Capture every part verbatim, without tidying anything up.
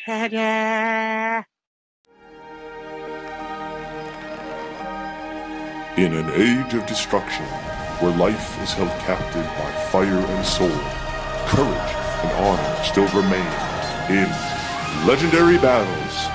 Ta-da! In an age of destruction, where life is held captive by fire and sword, courage and honor still remain in legendary battles.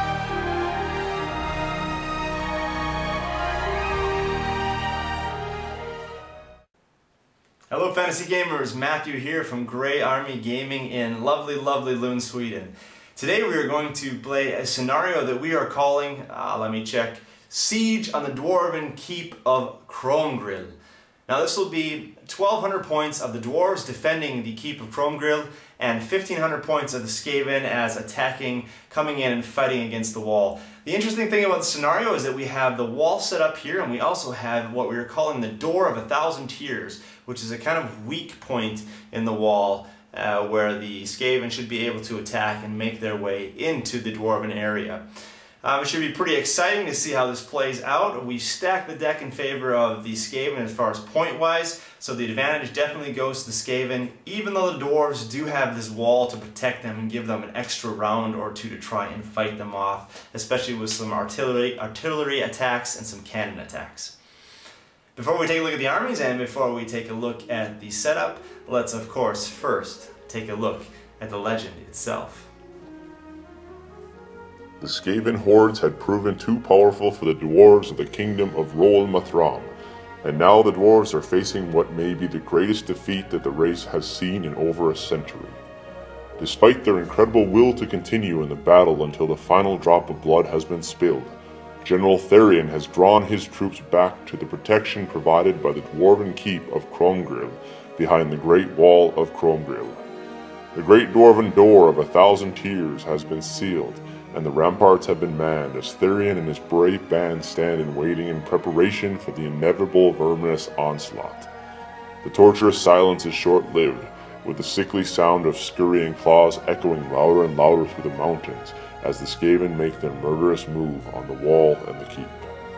Hello fantasy gamers, Matthew here from Grey Army Gaming in lovely, lovely Lund, Sweden. Today we are going to play a scenario that we are calling, uh, let me check, Siege on the Dwarven Keep of Krömgril. Now this will be twelve hundred points of the Dwarves defending the Keep of Krömgril and fifteen hundred points of the Skaven as attacking, coming in and fighting against the wall. The interesting thing about the scenario is that we have the wall set up here, and we also have what we are calling the Door of a Thousand Tears, which is a kind of weak point in the wall uh, where the Skaven should be able to attack and make their way into the Dwarven area. Um, it should be pretty exciting to see how this plays out. We stack the deck in favor of the Skaven as far as point-wise, so the advantage definitely goes to the Skaven, even though the Dwarves do have this wall to protect them and give them an extra round or two to try and fight them off, especially with some artillery, artillery attacks and some cannon attacks. Before we take a look at the armies and before we take a look at the setup, let's of course first take a look at the legend itself. The Skaven hordes had proven too powerful for the dwarves of the kingdom of Roal-Maalthram, and now the dwarves are facing what may be the greatest defeat that the race has seen in over a century. Despite their incredible will to continue in the battle until the final drop of blood has been spilled, General Tharian has drawn his troops back to the protection provided by the Dwarven Keep of Krömgril behind the Great Wall of Krömgril. The Great Dwarven Door of a Thousand Tears has been sealed, and the ramparts have been manned as Tharian and his brave band stand in waiting in preparation for the inevitable verminous onslaught. The torturous silence is short-lived, with the sickly sound of scurrying claws echoing louder and louder through the mountains as the Skaven make their murderous move on the wall and the keep.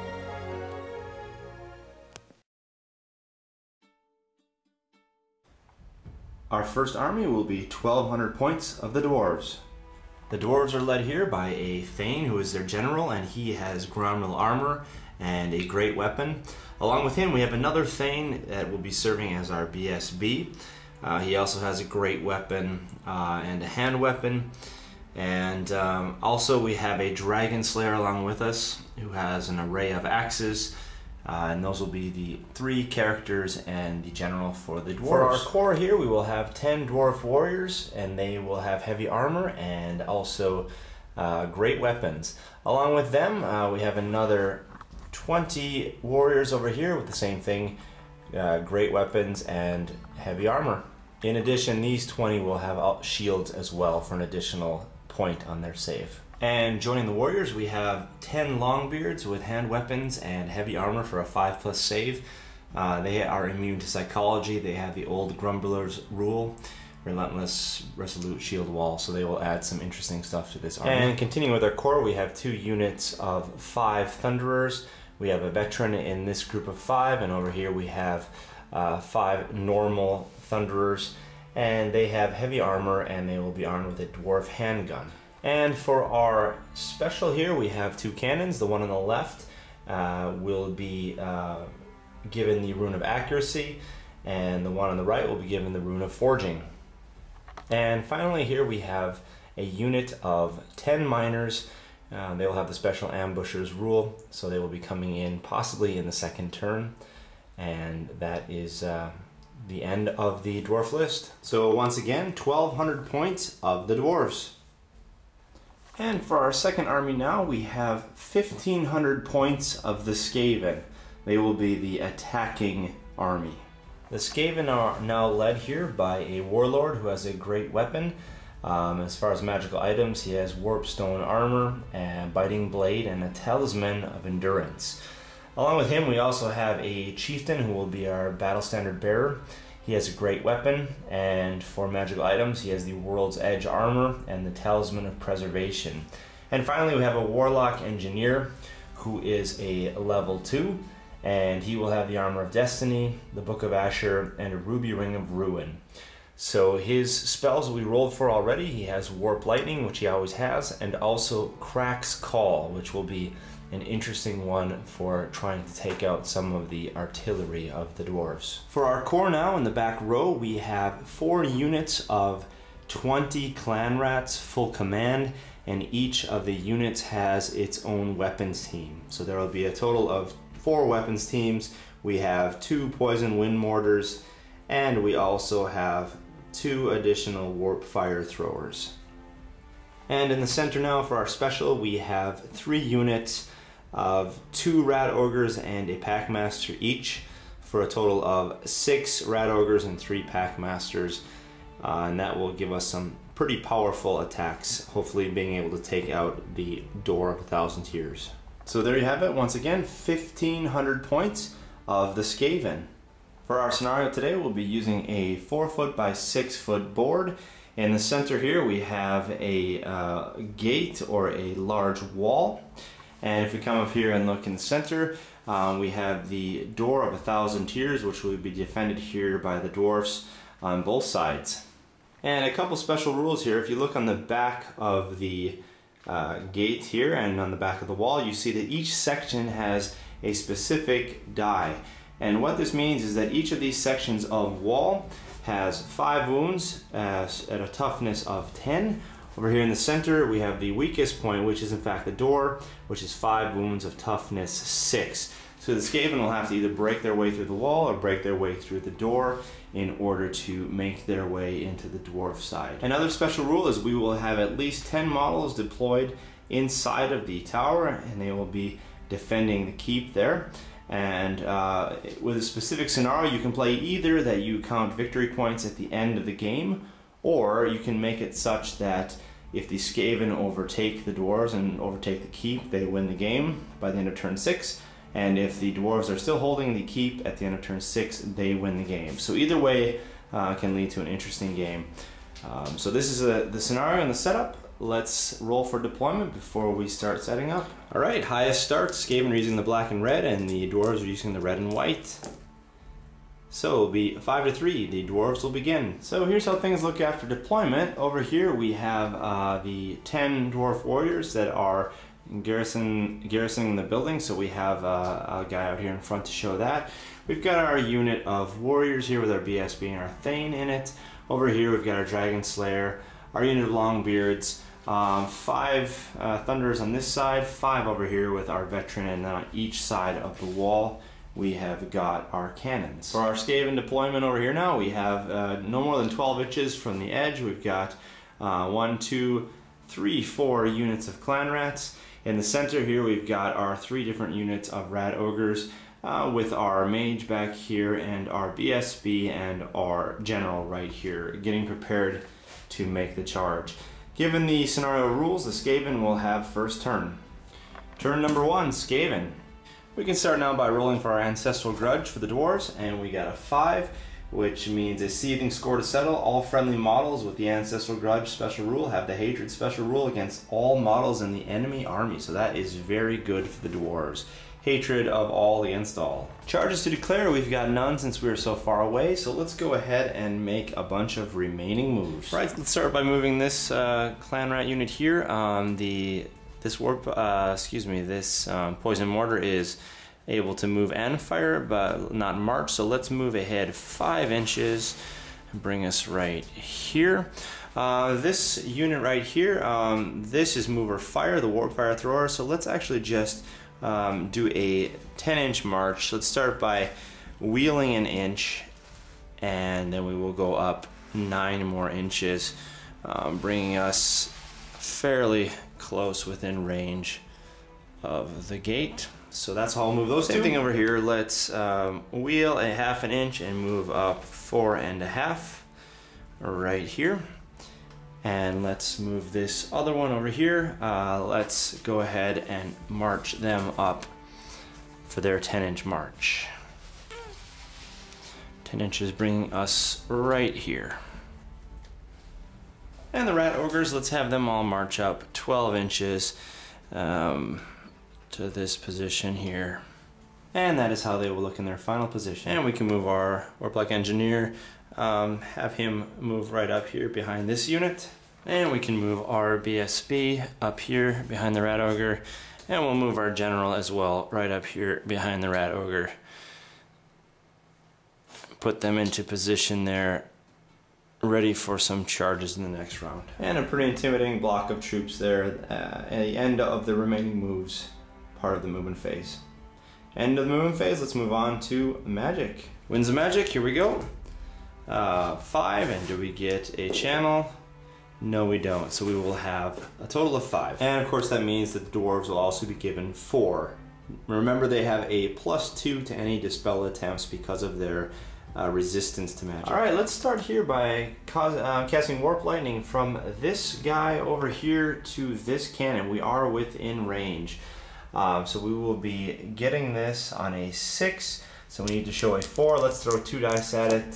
Our first army will be twelve hundred points of the Dwarves. The Dwarves are led here by a Thane who is their general, and he has ground armor and a great weapon. Along with him we have another Thane that will be serving as our B S B. Uh, he also has a great weapon uh, and a hand weapon. And um, also we have a Dragon Slayer along with us who has an array of axes. Uh, and those will be the three characters and the general for the dwarves. For our core here, we will have ten dwarf warriors, and they will have heavy armor and also uh, great weapons. Along with them, uh, we have another twenty warriors over here with the same thing, uh, great weapons and heavy armor. In addition, these twenty will have shields as well for an additional point on their save. And joining the warriors, we have ten longbeards with hand weapons and heavy armor for a five plus save. Uh, they are immune to psychology. They have the old Grumbler's rule, relentless, resolute shield wall, so they will add some interesting stuff to this army. And continuing with our core, we have two units of five Thunderers. We have a veteran in this group of five, and over here we have uh, five normal Thunderers, and they have heavy armor and they will be armed with a dwarf handgun. And for our special here, we have two cannons. The one on the left uh, will be uh, given the rune of accuracy, and the one on the right will be given the rune of forging. And finally here we have a unit of ten miners. Uh, they will have the special ambushers rule, so they will be coming in possibly in the second turn. And that is uh, the end of the dwarf list. So once again, twelve hundred points of the dwarves. And for our second army now, we have fifteen hundred points of the Skaven. They will be the attacking army. The Skaven are now led here by a warlord who has a great weapon. Um, as far as magical items, he has warpstone armor, and biting blade, and a talisman of endurance. Along with him, we also have a chieftain who will be our battle standard bearer. He has a great weapon, and for magical items, he has the World's Edge armor and the Talisman of Preservation. And finally, we have a Warlock Engineer who is a level two, and he will have the Armor of Destiny, the Book of Asher, and a Ruby Ring of Ruin. So his spells we rolled for already. He has Warp Lightning, which he always has, and also Crack's Call, which will be an interesting one for trying to take out some of the artillery of the dwarves. For our core now, in the back row, we have four units of twenty clan rats, full command, and each of the units has its own weapons team. So there will be a total of four weapons teams. We have two poison wind mortars, and we also have two additional warp fire throwers. And in the center now for our special, we have three units of two rat ogres and a packmaster each, for a total of six rat ogres and three packmasters, uh, and that will give us some pretty powerful attacks, hopefully being able to take out the Door of a Thousand Tears. So there you have it, once again, fifteen hundred points of the Skaven. For our scenario today, we'll be using a four foot by six foot board. In the center here we have a uh, gate or a large wall, and if we come up here and look in the center, um, we have the Door of a Thousand Tears, which will be defended here by the dwarfs on both sides. And a couple special rules here. If you look on the back of the uh, gate here and on the back of the wall, you see that each section has a specific die. And what this means is that each of these sections of wall has five wounds uh, at a toughness of ten. Over here in the center we have the weakest point, which is in fact the door, which is five wounds of toughness six. So the Skaven will have to either break their way through the wall or break their way through the door in order to make their way into the dwarf side. Another special rule is we will have at least ten models deployed inside of the tower, and they will be defending the keep there. And uh, with a specific scenario, you can play either that you count victory points at the end of the game, or you can make it such that if the Skaven overtake the dwarves and overtake the keep, they win the game by the end of turn six. And if the dwarves are still holding the keep at the end of turn six, they win the game. So either way uh, can lead to an interesting game. Um, so this is a, the scenario and the setup. Let's roll for deployment before we start setting up. All right, highest start. Skaven are using the black and red, and the dwarves are using the red and white. So it'll be five to three. The dwarves will begin. So here's how things look after deployment. Over here we have uh, the ten dwarf warriors that are garrison garrisoning the building. So we have uh, a guy out here in front to show that. We've got our unit of warriors here with our B S B and our Thane in it. Over here we've got our Dragon Slayer, our unit of Longbeards, um, five uh, Thunderers on this side, five over here with our veteran, and then on each side of the wall we have got our cannons. For our Skaven deployment over here now, we have uh, no more than twelve inches from the edge. We've got uh, one, two, three, four units of clan rats. In the center here we've got our three different units of rat ogres, uh, with our mage back here and our B S B and our general right here, getting prepared to make the charge. Given the scenario rules, the Skaven will have first turn. Turn number one, Skaven. We can start now by rolling for our Ancestral Grudge for the dwarves, and we got a five, which means a seething score to settle. All friendly models with the Ancestral Grudge special rule have the Hatred special rule against all models in the enemy army, so that is very good for the dwarves. Hatred of all against all. Charges to declare, we've got none since we are so far away, so let's go ahead and make a bunch of remaining moves. Right, let's start by moving this uh, clan rat unit here. Um, the this warp, uh, excuse me, this um, poison mortar is able to move and fire, but not march. So let's move ahead five inches and bring us right here. Uh, this unit right here, um, this is move or fire, the warp fire thrower. So let's actually just Um, do a ten inch march. Let's start by wheeling an inch, and then we will go up nine more inches, um, bringing us fairly close within range of the gate. So that's how I'll move those. Same two. Thing over here. Let's um, wheel a half an inch and move up four and a half right here. And let's move this other one over here. Uh, let's go ahead and march them up for their ten inch march. ten inches bringing us right here. And the rat ogres, let's have them all march up twelve inches um, to this position here. And that is how they will look in their final position. And we can move our Warplike Engineer um, have him move right up here behind this unit. And we can move our B S B up here behind the Rat Ogre. And we'll move our general as well right up here behind the Rat Ogre. Put them into position there, ready for some charges in the next round. And a pretty intimidating block of troops there uh, at the end of the remaining moves, part of the movement phase. End of the movement phase, let's move on to magic. Winds of magic, here we go. Uh, five, and do we get a channel? No, we don't. So we will have a total of five. And of course that means that the dwarves will also be given four. Remember, they have a plus two to any dispel attempts because of their uh, resistance to magic. Alright, let's start here by cause, uh, casting Warp Lightning from this guy over here to this cannon. We are within range. Um, so we will be getting this on a six. So we need to show a four. Let's throw two dice at it.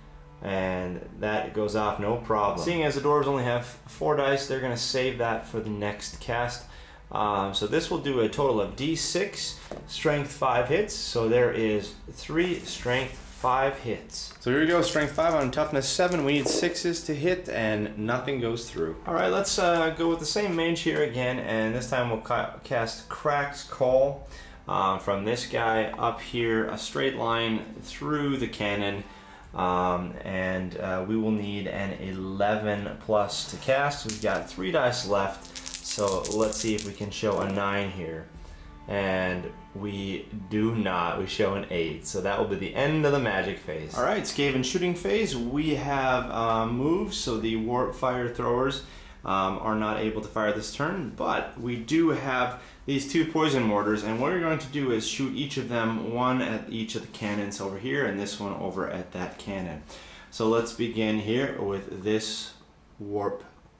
And that goes off no problem. Seeing as the dwarves only have four dice, they're going to save that for the next cast. Um, so this will do a total of D six, strength five hits. So there is three strength five hits. So here we go, strength five on toughness seven. We need sixes to hit and nothing goes through. Alright, let's uh, go with the same mage here again, and this time we'll ca cast Cracked Coal uh, from this guy up here, a straight line through the cannon. Um, and uh, we will need an eleven plus to cast. We've got three dice left, so let's see if we can show a nine here. And we do not. We show an eight, so that will be the end of the magic phase. All right, Skaven shooting phase. We have uh, moves, so the warp fire throwers um, are not able to fire this turn, but we do have these two poison mortars, and what we're going to do is shoot each of them, one at each of the cannons over here and this one over at that cannon. So let's begin here with this warp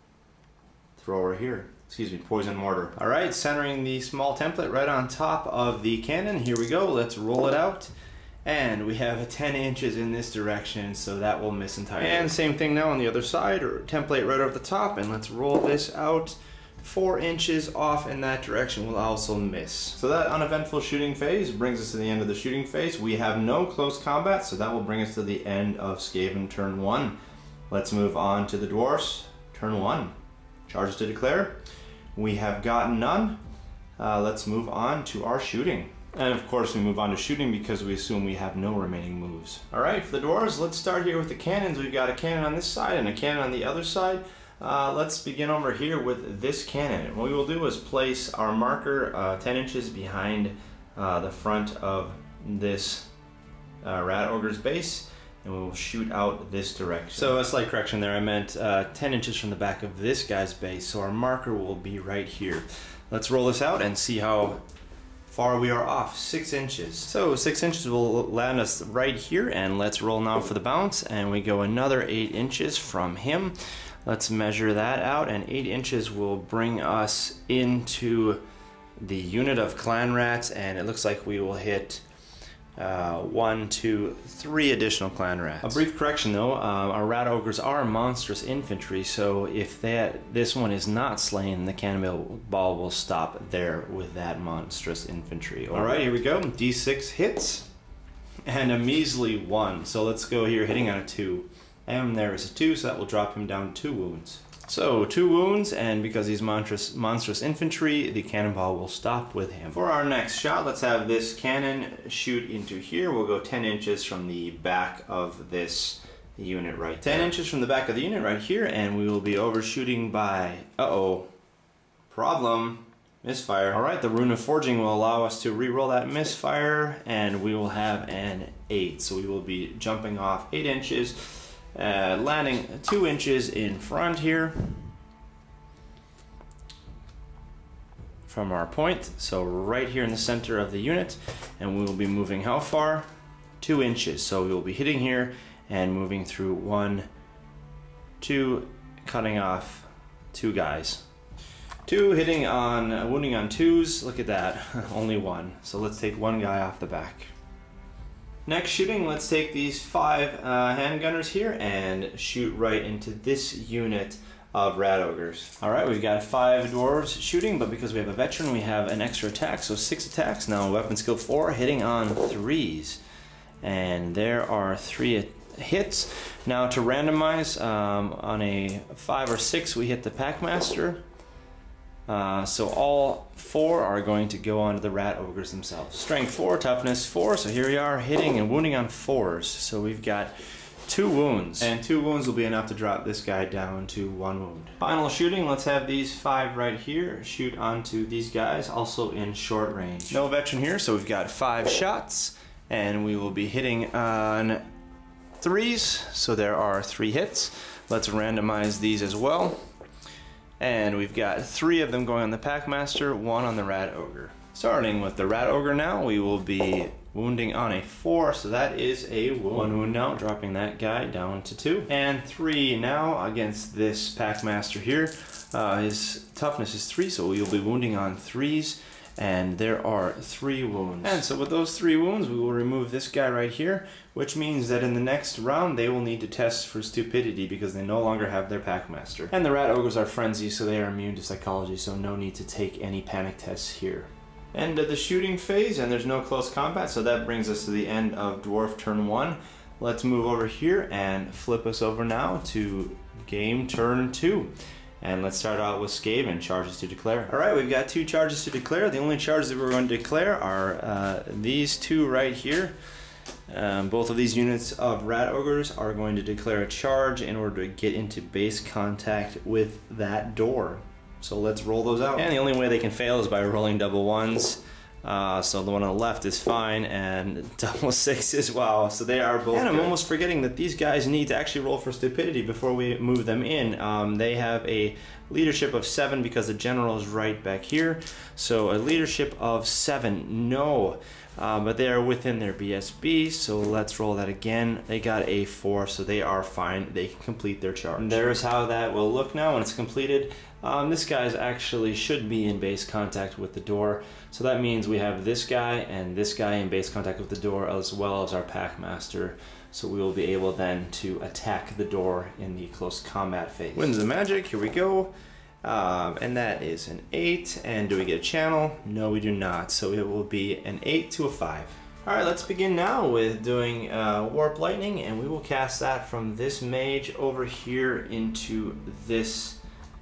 thrower here. Excuse me, poison mortar. All right, centering the small template right on top of the cannon. Here we go, let's roll it out. And we have ten inches in this direction, so that will miss entirely. And same thing now on the other side, or template right over the top, and let's roll this out. Four inches off in that direction will also miss. So that uneventful shooting phase brings us to the end of the shooting phase. We have no close combat, so that will bring us to the end of Skaven turn one. Let's move on to the dwarfs. Turn one. Charges to declare. We have gotten none. Uh, let's move on to our shooting. And of course we move on to shooting because we assume we have no remaining moves. Alright, for the dwarves, let's start here with the cannons. We've got a cannon on this side and a cannon on the other side. Uh, let's begin over here with this cannon. What we will do is place our marker uh, ten inches behind uh, the front of this uh, Rat Ogre's base, and we will shoot out this direction. So a slight correction there, I meant uh, ten inches from the back of this guy's base, so our marker will be right here. Let's roll this out and see how far we are off. Six inches. So six inches will land us right here, and let's roll now for the bounce, and we go another eight inches from him. Let's measure that out, and eight inches will bring us into the unit of clan rats, and it looks like we will hit uh, one, two, three additional clan rats. A brief correction though, uh, our rat ogres are monstrous infantry, so if that this one is not slain, the cannonball will stop there with that monstrous infantry. Alright, here we go. D six hits, and a measly one. So let's go here, hitting on a two. And there is a two, so that will drop him down two wounds. So two wounds, and because he's monstrous, monstrous infantry, the cannonball will stop with him. For our next shot, let's have this cannon shoot into here. We'll go ten inches from the back of this unit right there. ten inches from the back of the unit right here, and we will be overshooting by, uh-oh, problem. Misfire. Alright, the Rune of Forging will allow us to re-roll that misfire, and we will have an eight. So we will be jumping off eight inches. Uh, landing two inches in front here from our point, so right here in the center of the unit, and we will be moving how far? Two inches. So we will be hitting here and moving through one, two, cutting off two guys. Two, hitting on, uh, wounding on twos. Look at that, only one. So let's take one guy off the back. Next shooting, let's take these five uh, handgunners here and shoot right into this unit of rat ogres. Alright, we've got five dwarves shooting, but because we have a veteran, we have an extra attack, so six attacks. Now weapon skill four, hitting on threes. And there are three hits. Now to randomize, um, on a five or six we hit the Packmaster. Uh, so all four are going to go onto the rat ogres themselves. Strength four, toughness four, so here we are hitting and wounding on fours. So we've got two wounds, and two wounds will be enough to drop this guy down to one wound. Final shooting, let's have these five right here shoot onto these guys, also in short range. No veteran here, so we've got five shots, and we will be hitting on threes, so there are three hits. Let's randomize these as well. And we've got three of them going on the Packmaster, one on the Rat Ogre. Starting with the Rat Ogre now, we will be wounding on a four, so that is a wound. One wound now, dropping that guy down to two. And three now against this Packmaster here. Uh, his toughness is three, so we will be wounding on threes. And there are three wounds. And so with those three wounds, we will remove this guy right here, which means that in the next round, they will need to test for stupidity because they no longer have their Packmaster. And the Rat Ogres are frenzy, so they are immune to psychology, so no need to take any panic tests here. End of the shooting phase, and there's no close combat, so that brings us to the end of Dwarf turn one. Let's move over here and flip us over now to game turn two. And let's start out with Skaven, charges to declare. Alright, we've got two charges to declare. The only charges that we're going to declare are uh, these two right here. Um, both of these units of Rat Ogres are going to declare a charge in order to get into base contact with that door. So let's roll those out. And the only way they can fail is by rolling double ones. Uh, so the one on the left is fine, and double sixes, wow, so they are both. And I'm good. Almost forgetting that these guys need to actually roll for stupidity before we move them in. Um, they have a leadership of seven because the general is right back here. So a leadership of seven, no. Uh, but they are within their B S B, so let's roll that again. They got a four, so they are fine. They can complete their charge. And there's how that will look now when it's completed. Um, this guy actually should be in base contact with the door, so that means we have this guy and this guy in base contact with the door, as well as our Packmaster. So we will be able then to attack the door in the close combat phase. Winds of Magic, here we go. Um, and that is an eight. And do we get a channel? No, we do not. So it will be an eight to a five. Alright, let's begin now with doing uh, Warp Lightning, and we will cast that from this mage over here into this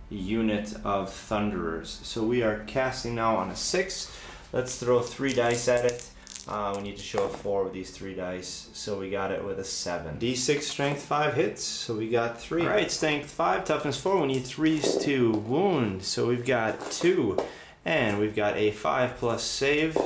unit of Thunderers. So we are casting now on a six. Let's throw three dice at it. Uh, we need to show a four with these three dice, so we got it with a seven. D six strength five hits, so we got three. All right, strength five, toughness four. We need threes to wound, so we've got two, and we've got a five plus save,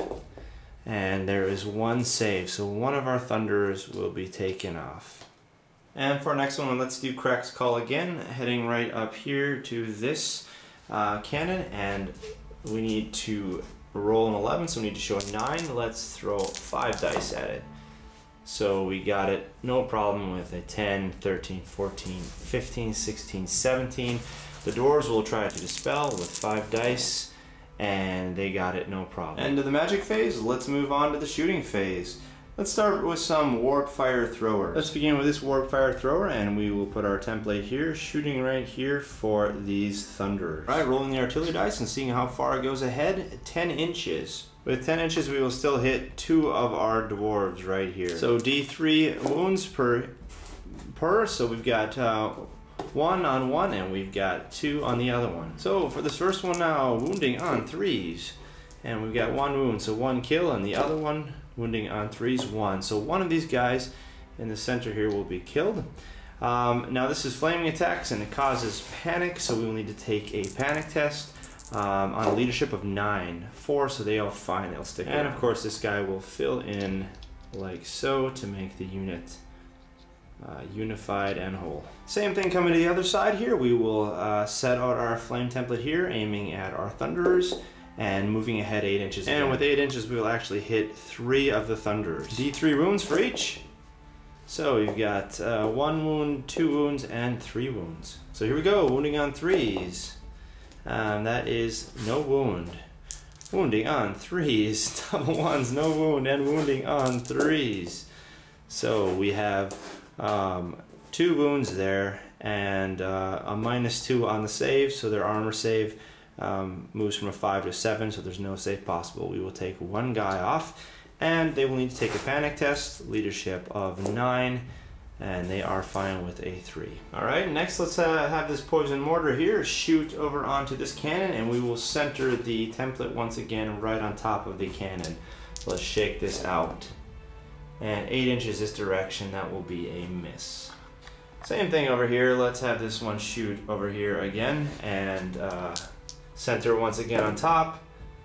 and there is one save, so one of our Thunderers will be taken off. And for our next one, let's do Crack's Call again, heading right up here to this uh, cannon, and we need to roll an eleven, so we need to show a nine. Let's throw five dice at it. So we got it, no problem, with a ten, thirteen, fourteen, fifteen, sixteen, seventeen. The Dwarves will try to dispel with five dice, and they got it, no problem. End of the magic phase, let's move on to the shooting phase. Let's start with some Warp Fire Throwers. Let's begin with this Warp Fire Thrower, and we will put our template here, shooting right here for these Thunderers. All right, rolling the artillery dice and seeing how far it goes ahead, ten inches. With ten inches, we will still hit two of our Dwarves right here. So D three wounds per, per so we've got uh, one on one, and we've got two on the other one. So for this first one now, wounding on threes, and we've got one wound, so one kill, and the other one wounding on threes, one. So one of these guys in the center here will be killed. Um, now this is flaming attacks, and it causes panic, so we will need to take a panic test um, on a leadership of nine. Four, so they all fine, they'll stick around. And of course this guy will fill in like so to make the unit uh, unified and whole. Same thing coming to the other side here. We will uh, set out our flame template here, aiming at our Thunderers, and moving ahead eight inches. And again, with eight inches, we will actually hit three of the Thunderers. D three wounds for each. So we've got uh, one wound, two wounds, and three wounds. So here we go, wounding on threes. Um, that is no wound. Wounding on threes, double ones, no wound, and wounding on threes. So we have um, two wounds there, and uh, a minus two on the save, so their armor save Um, moves from a five to a seven, so there's no save possible. We will take one guy off, and they will need to take a panic test, leadership of nine, and they are fine with a three. All right, next let's uh, have this poison mortar here shoot over onto this cannon, and we will center the template once again right on top of the cannon. Let's shake this out. And eight inches this direction, that will be a miss. Same thing over here, let's have this one shoot over here again, and uh, center once again on top,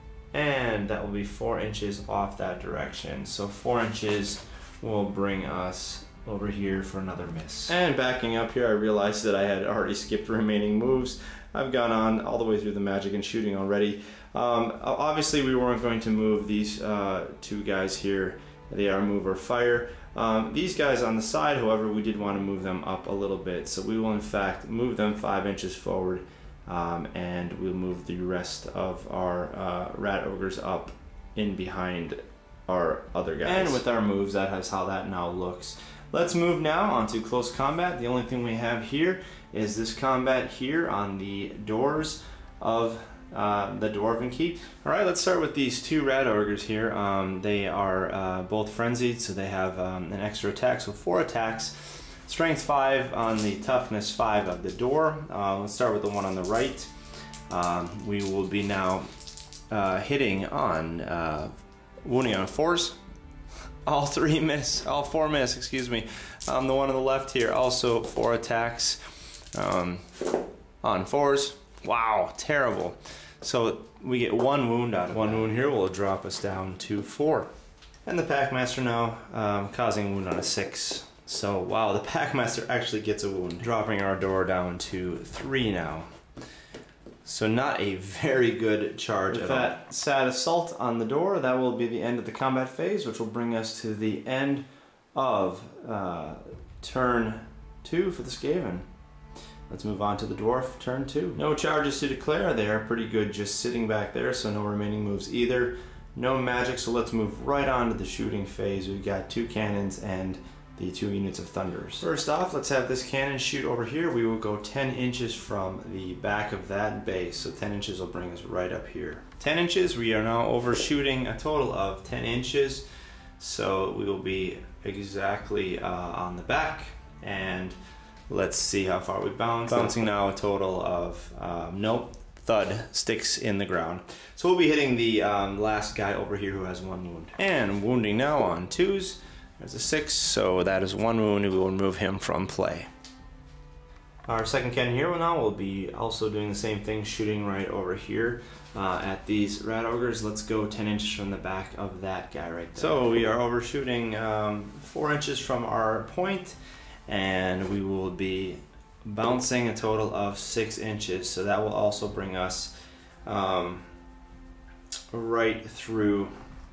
and that will be four inches off that direction. So four inches will bring us over here for another miss. And backing up here, I realized that I had already skipped the remaining moves. I've gone on all the way through the magic and shooting already. Um, obviously we weren't going to move these uh, two guys here. They are move or fire. Um, these guys on the side, however, we did want to move them up a little bit. So we will in fact move them five inches forward, um, and we'll move the rest of our uh, rat ogres up in behind our other guys. And with our moves, that is how that now looks. Let's move now onto close combat. The only thing we have here is this combat here on the doors of uh, the Dwarven Keep. All right, let's start with these two rat ogres here. Um, they are uh, both frenzied, so they have um, an extra attack, so four attacks. Strength five on the toughness five of the door. Uh, let's start with the one on the right. Um, we will be now uh, hitting on uh, wounding on fours. All three miss, all four miss, excuse me. Um, the one on the left here, also four attacks um, on fours. Wow, terrible. So we get one wound out of one wound here will drop us down to four. And the Packmaster now um, causing a wound on a six. So wow, the Packmaster actually gets a wound, dropping our door down to three now. So not a very good charge at all. With that sad assault on the door, that will be the end of the combat phase, which will bring us to the end of uh, turn two for the Skaven. Let's move on to the dwarf, turn two. No charges to declare, they are pretty good just sitting back there, so no remaining moves either. No magic, so let's move right on to the shooting phase. We've got two cannons and the two units of thunders. First off, let's have this cannon shoot over here. We will go ten inches from the back of that base, so ten inches will bring us right up here. ten inches, we are now overshooting a total of ten inches, so we will be exactly uh, on the back, and let's see how far we bounce. Bouncing now a total of, um, nope, thud, sticks in the ground. So we'll be hitting the um, last guy over here who has one wound. And wounding now on twos. There's a six, so that is one wound. We will remove him from play. Our second cannon here now will be also doing the same thing, shooting right over here uh, at these rat ogres. Let's go ten inches from the back of that guy right there. So we are overshooting um, four inches from our point, and we will be bouncing a total of six inches. So that will also bring us um, right through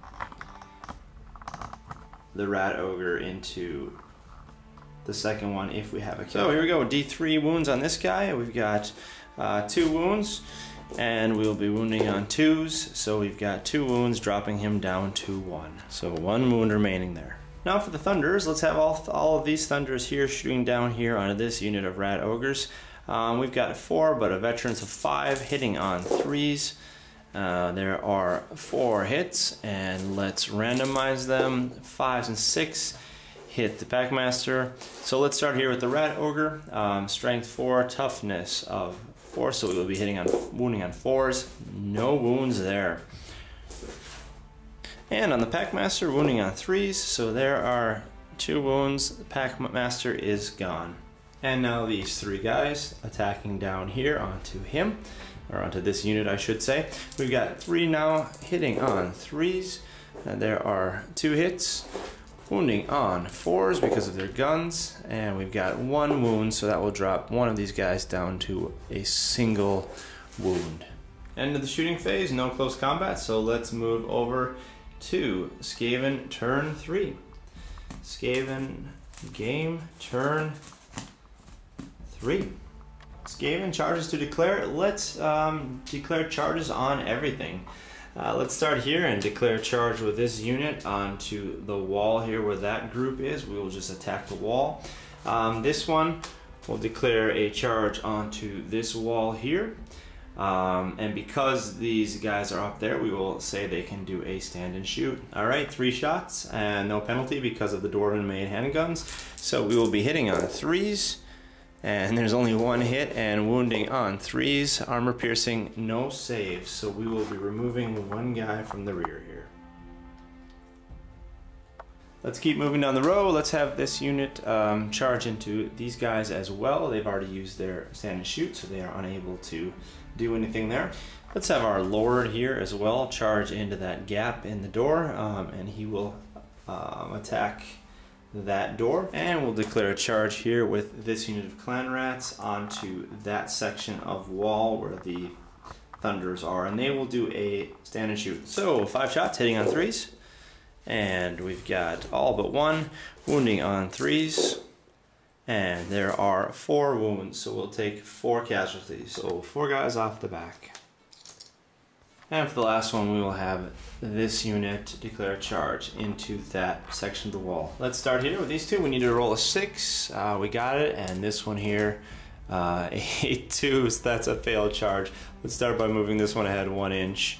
the rat ogre into the second one if we have a kill. So here we go, D three wounds on this guy. We've got uh, two wounds, and we'll be wounding on twos. So we've got two wounds, dropping him down to one. So one wound remaining there. Now for the thunders, let's have all, all of these thunders here shooting down here onto this unit of rat ogres. Um, we've got four, but a veterans of five hitting on threes. Uh, there are four hits, and let's randomize them. Fives and six hit the Packmaster. So let's start here with the rat ogre. Um, strength four, toughness of four, so we will be hitting on wounding on fours. No wounds there. And on the Packmaster, wounding on threes, so there are two wounds. The Packmaster is gone. And now these three guys attacking down here onto him. Or onto this unit, I should say. We've got three now hitting on threes, and there are two hits, wounding on fours because of their guns, and we've got one wound, so that will drop one of these guys down to a single wound. End of the shooting phase, no close combat, so let's move over to Skaven turn three. Skaven game turn three. Skaven charges to declare. Let's um, declare charges on everything. Uh, let's start here and declare charge with this unit onto the wall here where that group is. We will just attack the wall. Um, this one will declare a charge onto this wall here. Um, and because these guys are up there, we will say they can do a stand and shoot. All right, three shots and no penalty because of the Dwarven made handguns. So we will be hitting on threes, and there's only one hit and wounding on threes. Armor piercing, no save. So we will be removing one guy from the rear here. Let's keep moving down the row. Let's have this unit um, charge into these guys as well. They've already used their stand and shoot, so they are unable to do anything there. Let's have our Lord here as well charge into that gap in the door, um, and he will um, attack that door. And we'll declare a charge here with this unit of clan rats onto that section of wall where the thunders are, and they will do a stand and shoot. So five shots hitting on threes. And we've got all but one wounding on threes, and there are four wounds, so we'll take four casualties. So four guys off the back. And for the last one, we will have this unit declare a charge into that section of the wall. Let's start here with these two. We need to roll a six. Uh, we got it, and this one here, uh, a two, so that's a failed charge. Let's start by moving this one ahead one inch,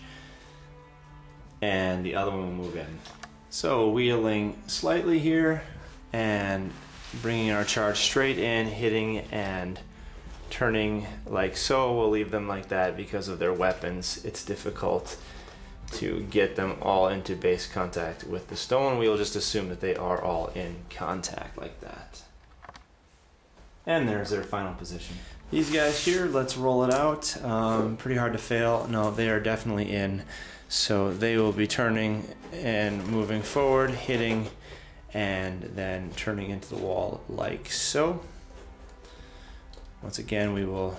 and the other one will move in. So wheeling slightly here and bringing our charge straight in, hitting and turning like so. We'll leave them like that because of their weapons. It's difficult to get them all into base contact with the stone. We'll just assume that they are all in contact like that. And there's their final position. These guys here, let's roll it out. Um, pretty hard to fail. No, they are definitely in. So they will be turning and moving forward, hitting, and then turning into the wall like so. Once again, we will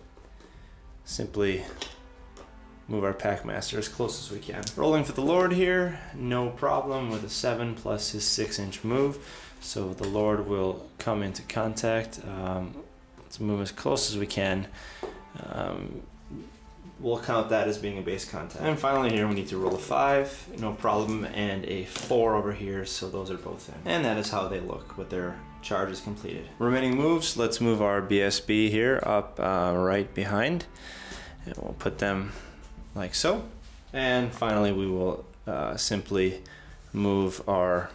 simply move our Packmaster as close as we can. Rolling for the Lord here, no problem with a seven plus his six inch move. So the Lord will come into contact. Um, let's move as close as we can. Um, We'll count that as being a base contact. And finally here we need to roll a five, no problem, and a four over here, so those are both in. And that is how they look with their charges completed. Remaining moves, let's move our B S B here up uh, right behind, and we'll put them like so. And finally we will uh, simply move our,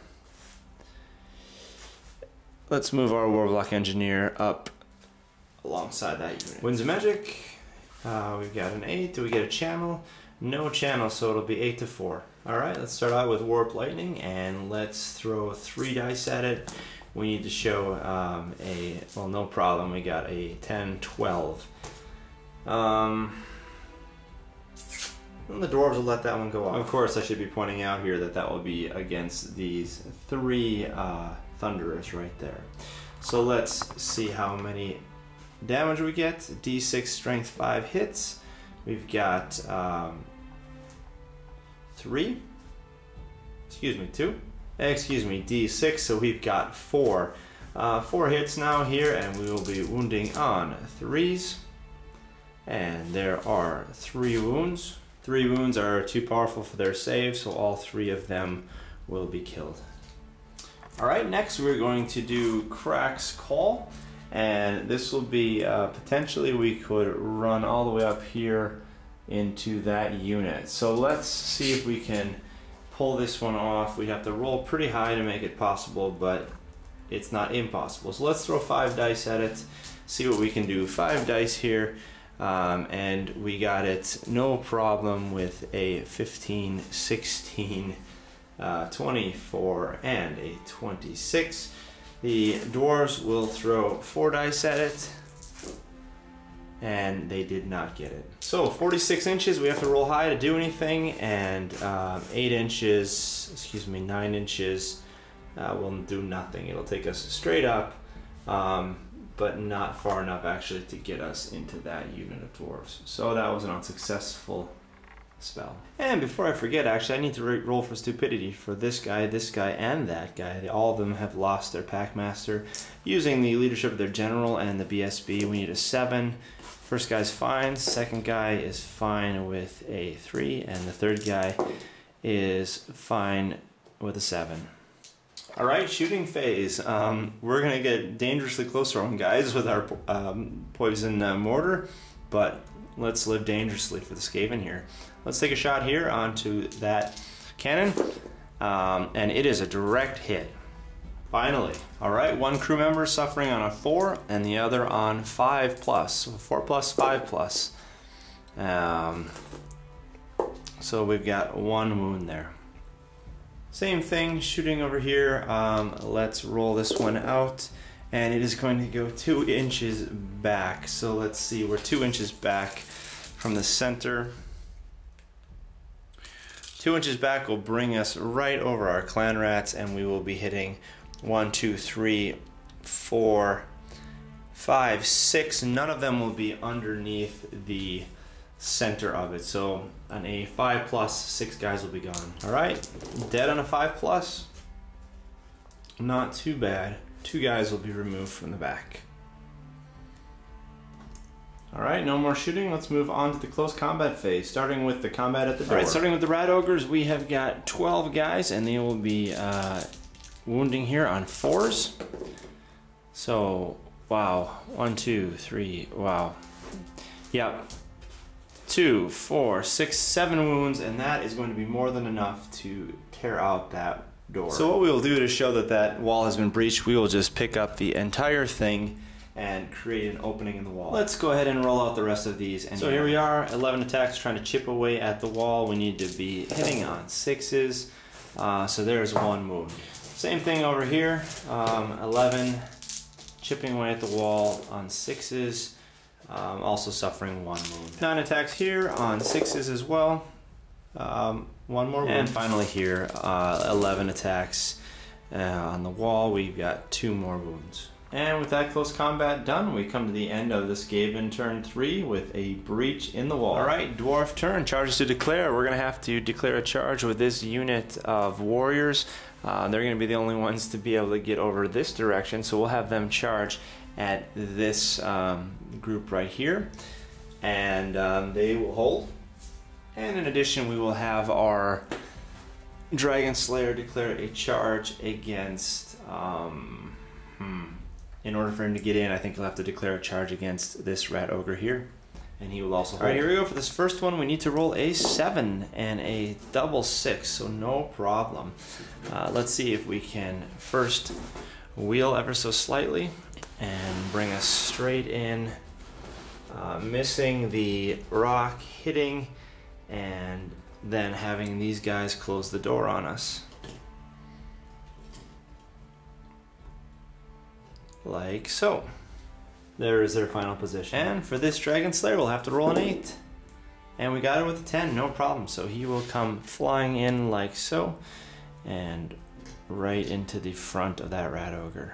let's move our Warblock Engineer up alongside that unit. Winds of Magic. Uh, we've got an eight. Do we get a channel? No channel, so it'll be eight to four. Alright, let's start out with Warp Lightning, and let's throw three dice at it. We need to show um, a, well, no problem, we got a ten, twelve. Um, and the Dwarves will let that one go off. Of course, I should be pointing out here that that will be against these three uh, Thunderous right there. So let's see how many damage we get. D six strength five hits. We've got um, three. Excuse me, two. Excuse me, D six. So we've got four. Uh, four hits now here, and we will be wounding on threes. And there are three wounds. Three wounds are too powerful for their save, so all three of them will be killed. All right, next we're going to do Crack's Call. And this will be, uh, potentially we could run all the way up here into that unit. So let's see if we can pull this one off. We have to roll pretty high to make it possible, but it's not impossible. So let's throw five dice at it, see what we can do. Five dice here, um, and we got it no problem with a fifteen, sixteen, uh, twenty-four, and a twenty-six. The dwarves will throw four dice at it, and they did not get it. So forty-six inches, we have to roll high to do anything, and um, eight inches, excuse me, nine inches uh, will do nothing. It'll take us straight up, um, but not far enough actually to get us into that unit of dwarves. So that was an unsuccessful spell. And before I forget, actually, I need to roll for stupidity for this guy, this guy, and that guy. They, all of them have lost their Packmaster. Using the leadership of their general and the B S B, we need a seven. First guy's fine, second guy is fine with a three, and the third guy is fine with a seven. Alright, shooting phase. Um, we're going to get dangerously close to our own guys with our um, poison uh, mortar, but let's live dangerously for the Skaven here. Let's take a shot here onto that cannon, um, and it is a direct hit. Finally. Alright, one crew member suffering on a four and the other on five plus. So four plus, five plus. Um, so we've got one wound there. Same thing, shooting over here. Um, let's roll this one out, and it is going to go two inches back. So let's see, we're two inches back from the center. Two inches back will bring us right over our clan rats, and we will be hitting one, two, three, four, five, six. None of them will be underneath the center of it. So on a five plus, six guys will be gone. All right, dead on a five plus. Not too bad. Two guys will be removed from the back. All right, no more shooting. Let's move on to the close combat phase, starting with the combat at the door. All right, starting with the rat ogres, we have got twelve guys, and they will be uh, wounding here on fours. So, wow, one, two, three, wow. Yep, two, four, six, seven wounds, and that is going to be more than enough to tear out that door. So what we will do to show that that wall has been breached, we will just pick up the entire thing and create an opening in the wall. Let's go ahead and roll out the rest of these. And so here we are, eleven attacks trying to chip away at the wall. We need to be hitting on sixes. Uh, so there's one wound. Same thing over here, um, eleven chipping away at the wall on sixes, um, also suffering one wound. Nine attacks here on sixes as well, um, one more wound. And finally here, uh, eleven attacks uh, on the wall. We've got two more wounds. And with that close combat done, we come to the end of the Skaven turn three with a breach in the wall. Alright, dwarf turn, charges to declare. We're going to have to declare a charge with this unit of warriors. Uh, they're going to be the only ones to be able to get over this direction, so we'll have them charge at this um, group right here. And um, they will hold. And in addition, we will have our Dragon Slayer declare a charge against... Um, hmm, in order for him to get in, I think he'll have to declare a charge against this rat ogre here. And he will also hold. Alright, here we go for this first one. We need to roll a seven and a double six, so no problem. Uh, let's see if we can first wheel ever so slightly and bring us straight in, uh, missing the rock, hitting, and then having these guys close the door on us. Like so. There is their final position. And for this Dragon Slayer, we'll have to roll an eight. And we got it with a ten, no problem. So he will come flying in like so, and right into the front of that rat ogre.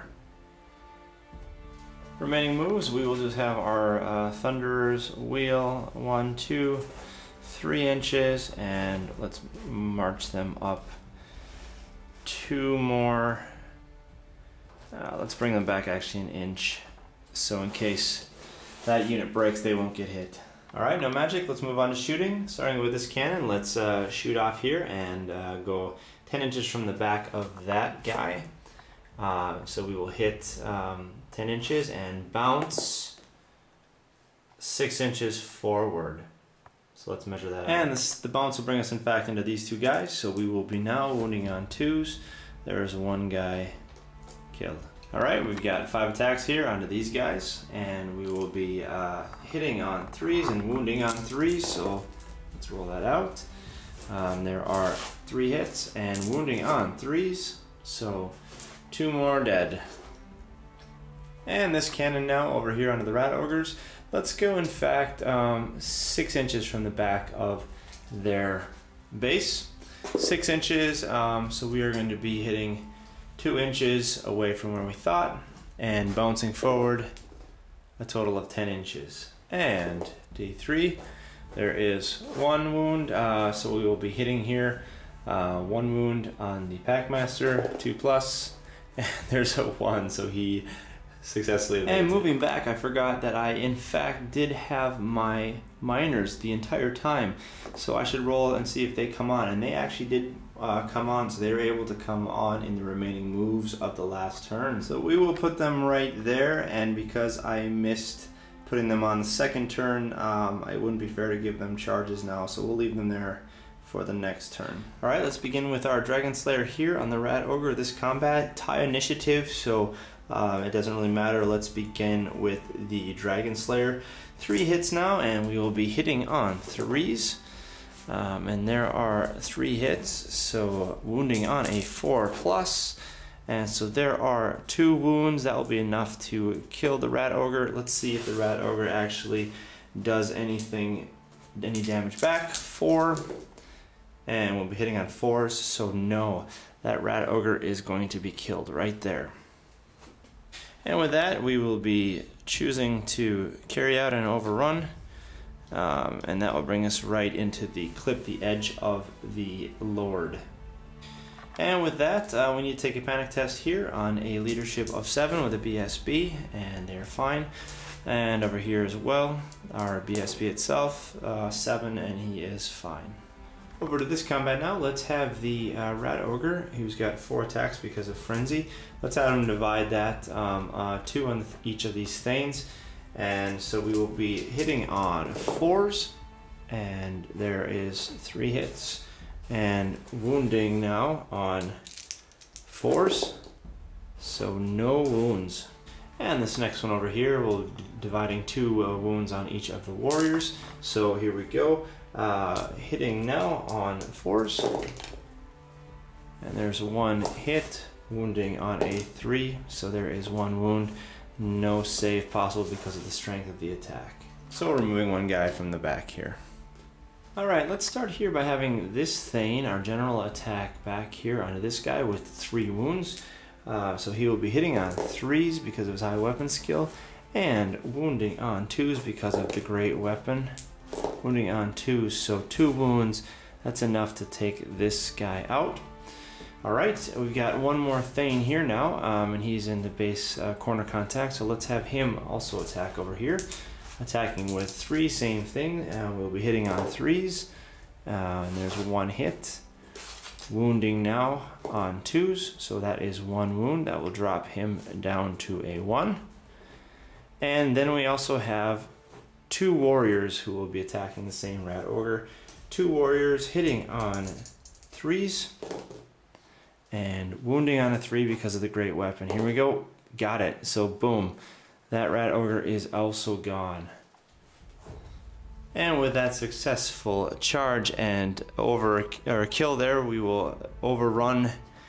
Remaining moves, we will just have our uh, Thunderers wheel, one, two, three inches, and let's march them up two more. Uh, let's bring them back actually an inch, so in case that unit breaks, they won't get hit. Alright, no magic, let's move on to shooting. Starting with this cannon, let's uh, shoot off here and uh, go ten inches from the back of that guy. Uh, so we will hit um, ten inches and bounce six inches forward. So let's measure that out. And this, the bounce will bring us in fact into these two guys, so we will be now wounding on twos. There's one guy killed. Alright, we've got five attacks here onto these guys, and we will be uh, hitting on threes and wounding on threes, so let's roll that out. Um, there are three hits and wounding on threes, so two more dead. And this cannon now over here onto the rat ogres. Let's go in fact um, six inches from the back of their base. Six inches, um, so we are going to be hitting two inches away from where we thought and bouncing forward a total of ten inches. And D three, there is one wound, uh, so we will be hitting here uh, one wound on the Packmaster, two plus, and there's a one, so he successfully evaded. And moving back, I forgot that I in fact did have my miners the entire time, so I should roll and see if they come on, and they actually did uh, come on, so they were able to come on in the remaining moves of the last turn. So we will put them right there, and because I missed putting them on the second turn. Um, it wouldn't be fair to give them charges now, so we'll leave them there for the next turn. Alright, let's begin with our Dragon Slayer here on the Rat Ogre. This combat, tie initiative, so um, it doesn't really matter. Let's begin with the Dragon Slayer. Three hits now, and we will be hitting on threes. Um, and there are three hits, so wounding on a four plus. And so there are two wounds. That will be enough to kill the Rat Ogre. Let's see if the Rat Ogre actually does anything, any damage back. Four. And we'll be hitting on fours, so no, that Rat Ogre is going to be killed right there. And with that, we will be choosing to carry out an overrun, um, and that will bring us right into the clip the edge of the Lord. And with that, uh, we need to take a panic test here on a leadership of seven with a B S B, and they're fine. And over here as well, our B S B itself, uh, seven, and he is fine. Over to this combat now. Let's have the uh, Rat Ogre, who's got four attacks because of Frenzy. Let's have him divide that, um, uh, two on each of these Thanes. And so we will be hitting on fours, and there is three hits. And wounding now on fours, so no wounds. And this next one over here, we'll be dividing two uh, wounds on each of the warriors. So here we go. Uh, hitting now on fours, and there's one hit, wounding on a three, so there is one wound, no save possible because of the strength of the attack. So removing one guy from the back here. Alright, let's start here by having this Thane, our general, attack back here onto this guy with three wounds. Uh, so he will be hitting on threes because of his high weapon skill, and wounding on twos because of the great weapon. Wounding on twos, so two wounds, that's enough to take this guy out. Alright, we've got one more Thane here now, um, and he's in the base uh, corner contact, so let's have him also attack over here. Attacking with three, same thing, and we'll be hitting on threes, uh, and there's one hit. Wounding now on twos, so that is one wound, that will drop him down to a one. And then we also have two warriors who will be attacking the same Rat Ogre. Two warriors hitting on threes and wounding on a three because of the great weapon. Here we go. Got it. So boom. That Rat Ogre is also gone. And with that successful charge and over or kill there, we will overrun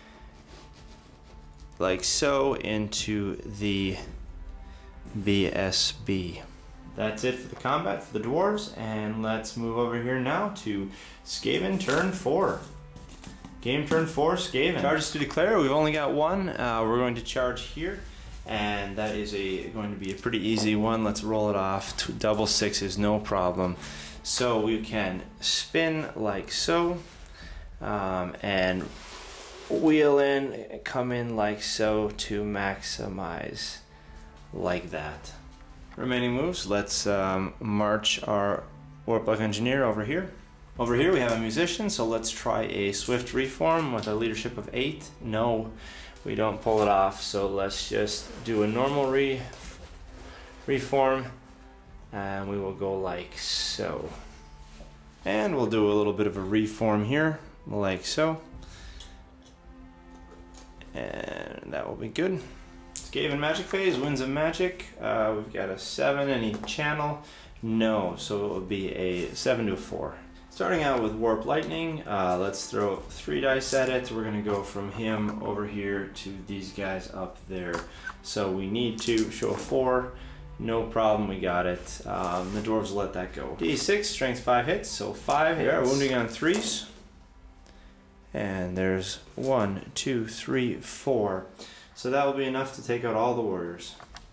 like so into the B S B. That's it for the combat for the dwarves, and let's move over here now to Skaven turn four. Game turn four, Skaven. Charges to declare, we've only got one. Uh, we're going to charge here, and that is a going to be a pretty easy one. Let's roll it off. Two, double sixes, no problem. So we can spin like so, um, and wheel in, come in like so to maximize like that. Remaining moves, let's um, march our Warp-like Engineer over here. Over here we have a Musician, so let's try a Swift Reform with a leadership of eight. No, we don't pull it off, so let's just do a normal re reform, and we will go like so. And we'll do a little bit of a reform here, like so. And that will be good. Skaven Magic Phase, Winds of Magic. Uh, we've got a seven, any channel? No, so it will be a seven to a four. Starting out with Warp Lightning, uh, let's throw three dice at it. We're going to go from him over here to these guys up there. So we need to show a four. No problem, we got it. Um, the dwarves let that go. D six, strength five hits, so five hits. Wounding on threes. And there's one, two, three, four. So that will be enough to take out all the warriors.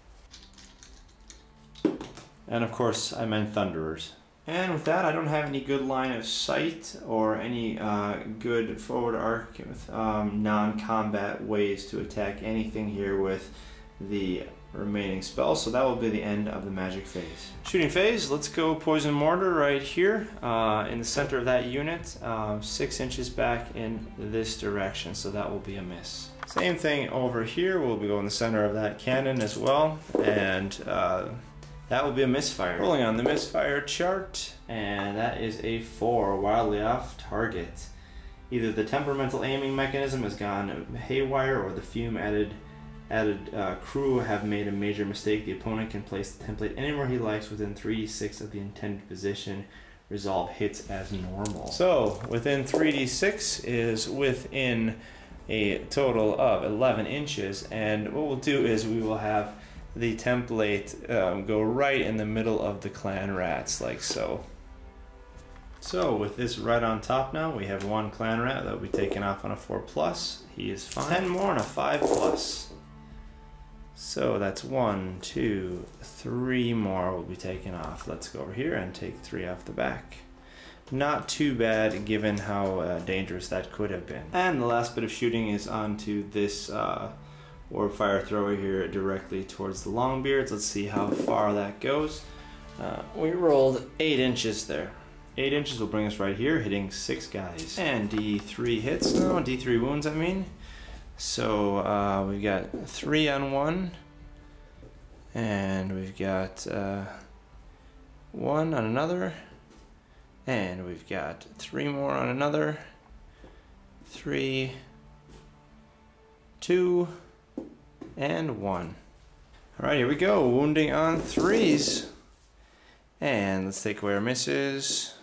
And of course, I meant Thunderers. And with that, I don't have any good line of sight or any uh, good forward arc with um, non-combat ways to attack anything here with the remaining spells. So that will be the end of the magic phase. Shooting phase, let's go Poison Mortar right here uh, in the center of that unit, um, six inches back in this direction. So that will be a miss. Same thing over here, we'll be going in the center of that cannon as well, and uh, That will be a misfire. Rolling on the misfire chart, and that is a four, wildly off target. Either the temperamental aiming mechanism has gone haywire, or the fume added added uh, crew have made a major mistake. The opponent can place the template anywhere he likes within three d six of the intended position. Resolve hits as normal. So within three d six is within a total of eleven inches, and what we'll do is we will have the template um, go right in the middle of the clan rats, like so. So with this right on top now, we have one clan rat that will be taken off on a four plus. He is fine. ten more on a five plus. So that's one, two, three more will be taken off. Let's go over here and take three off the back. Not too bad given how uh, dangerous that could have been. And the last bit of shooting is onto this uh, orb fire thrower here directly towards the longbeards. Let's see how far that goes. Uh, we rolled eight inches there. Eight inches will bring us right here, hitting six guys. And D three hits, no, D three wounds I mean. So uh, we've got three on one, and we've got uh, one on another, and we've got three more on another, three, two, and one. All right, here we go, wounding on threes. And let's take away our misses.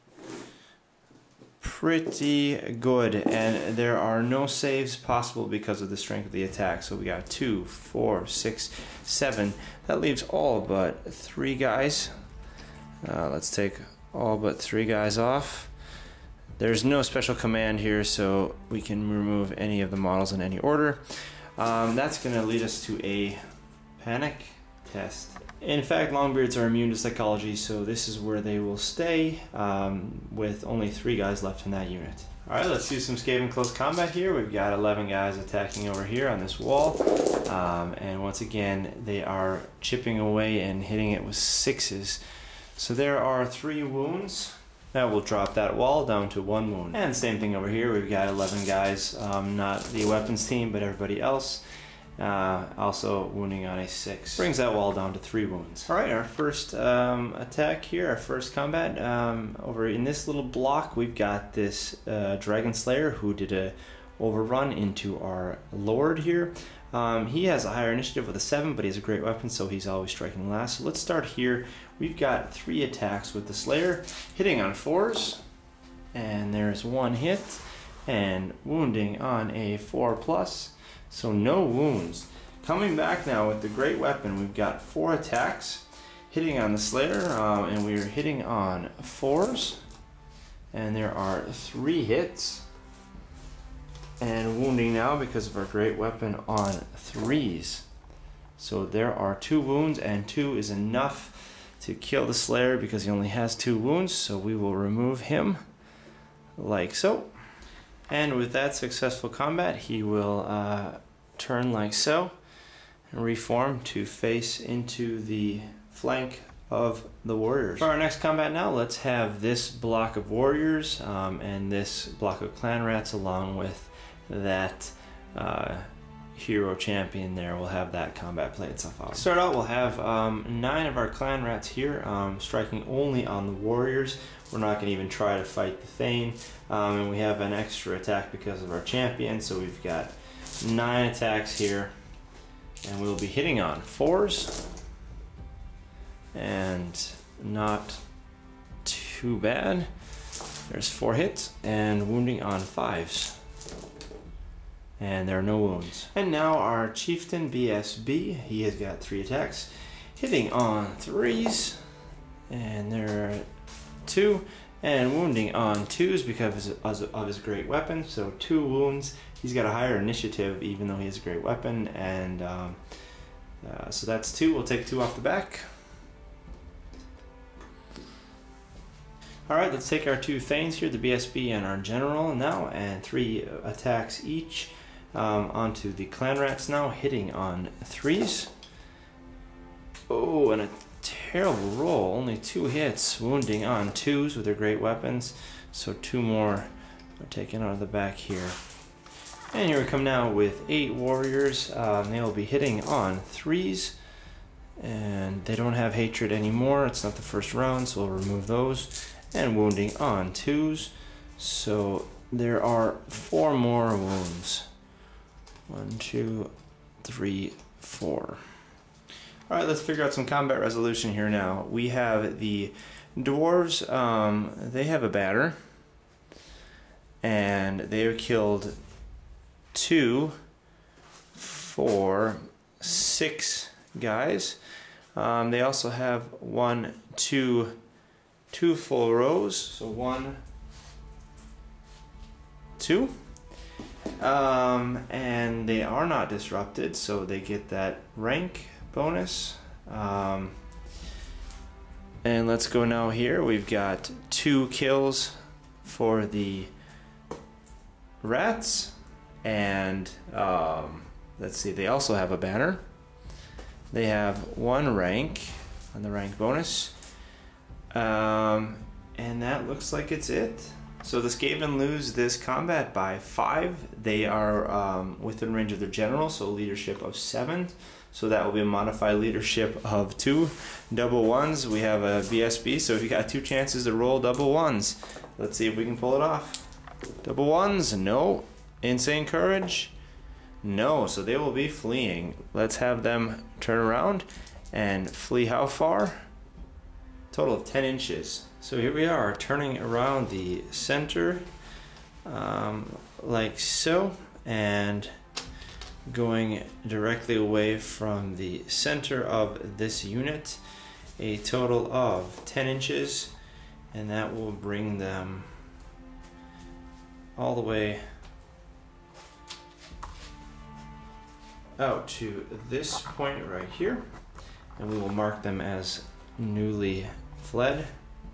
Pretty good, and there are no saves possible because of the strength of the attack. So we got two, four, six, seven. That leaves all but three guys. Uh, let's take all but three guys off. There's no special command here, so we can remove any of the models in any order. Um, that's going to lead us to a panic test. In fact, longbeards are immune to psychology, so this is where they will stay, um, with only three guys left in that unit. Alright, let's do some Skaven close combat here. We've got eleven guys attacking over here on this wall, um, and once again they are chipping away and hitting it with sixes. So there are three wounds. That will drop that wall down to one wound. And same thing over here, we've got eleven guys, um, not the weapons team, but everybody else. Uh, also wounding on a six. Brings that wall down to three wounds. Alright, our first um, attack here, our first combat. Um, over in this little block, we've got this uh, Dragon Slayer who did a overrun into our Lord here. Um, he has a higher initiative with a seven, but he has a great weapon, so he's always striking last. So let's start here. We've got three attacks with the Slayer, hitting on fours, and there's one hit, and wounding on a four plus. So no wounds. Coming back now with the great weapon, we've got four attacks, hitting on the Slayer, um, and we're hitting on fours, and there are three hits, and wounding now because of our great weapon on threes. So there are two wounds, and two is enough to kill the Slayer because he only has two wounds, so we will remove him like so. And with that successful combat, he will uh, turn like so and reform to face into the flank of the warriors. For our next combat now, let's have this block of warriors um, and this block of clan rats along with that uh, hero champion there. We'll have that combat play itself out. To start out, we'll have um, nine of our clan rats here, um, striking only on the warriors. We're not going to even try to fight the Thane. Um, and we have an extra attack because of our champion, so we've got nine attacks here. And we'll be hitting on fours. And not too bad. There's four hits, and wounding on fives. And there are no wounds. And now our chieftain B S B, he has got three attacks, hitting on threes, and there are two, and wounding on twos because of his, of his great weapon. So two wounds. He's got a higher initiative even though he has a great weapon, and um, uh, so that's two. We'll take two off the back. Alright, let's take our two Thanes here, the B S B and our General now, and three attacks each um, onto the Clan Rats now, hitting on threes. Oh, and a terrible roll, only two hits, wounding on twos with their great weapons, so two more are taken out of the back here. And here we come now with eight warriors. Um, they will be hitting on threes, And they don't have hatred anymore. It's not the first round, so we'll remove those. And wounding on twos. So there are four more wounds. One, two, three, four. All right, let's figure out some combat resolution here now. We have the dwarves. Um, they have a batter. And they have killed two, four, six guys. Um, they also have one, two, two full rows. So one, two. Um, and they are not disrupted, so they get that rank bonus. Um, and let's go now here. We've got two kills for the rats. And um, let's see, they also have a banner. They have one rank on the rank bonus. Um, and that looks like it's it. So the Skaven lose this combat by five. They are um, within range of their general, so leadership of seven. So that will be a modified leadership of two. Double ones, we have a B S B, so we got two chances to roll double ones. Let's see if we can pull it off. Double ones, no. Insane courage. No, so they will be fleeing. Let's have them turn around and flee how far? Total of ten inches. So here we are, turning around the center, um, like so, and going directly away from the center of this unit, a total of ten inches, and that will bring them all the way out to this point right here, and we will mark them as newly fled.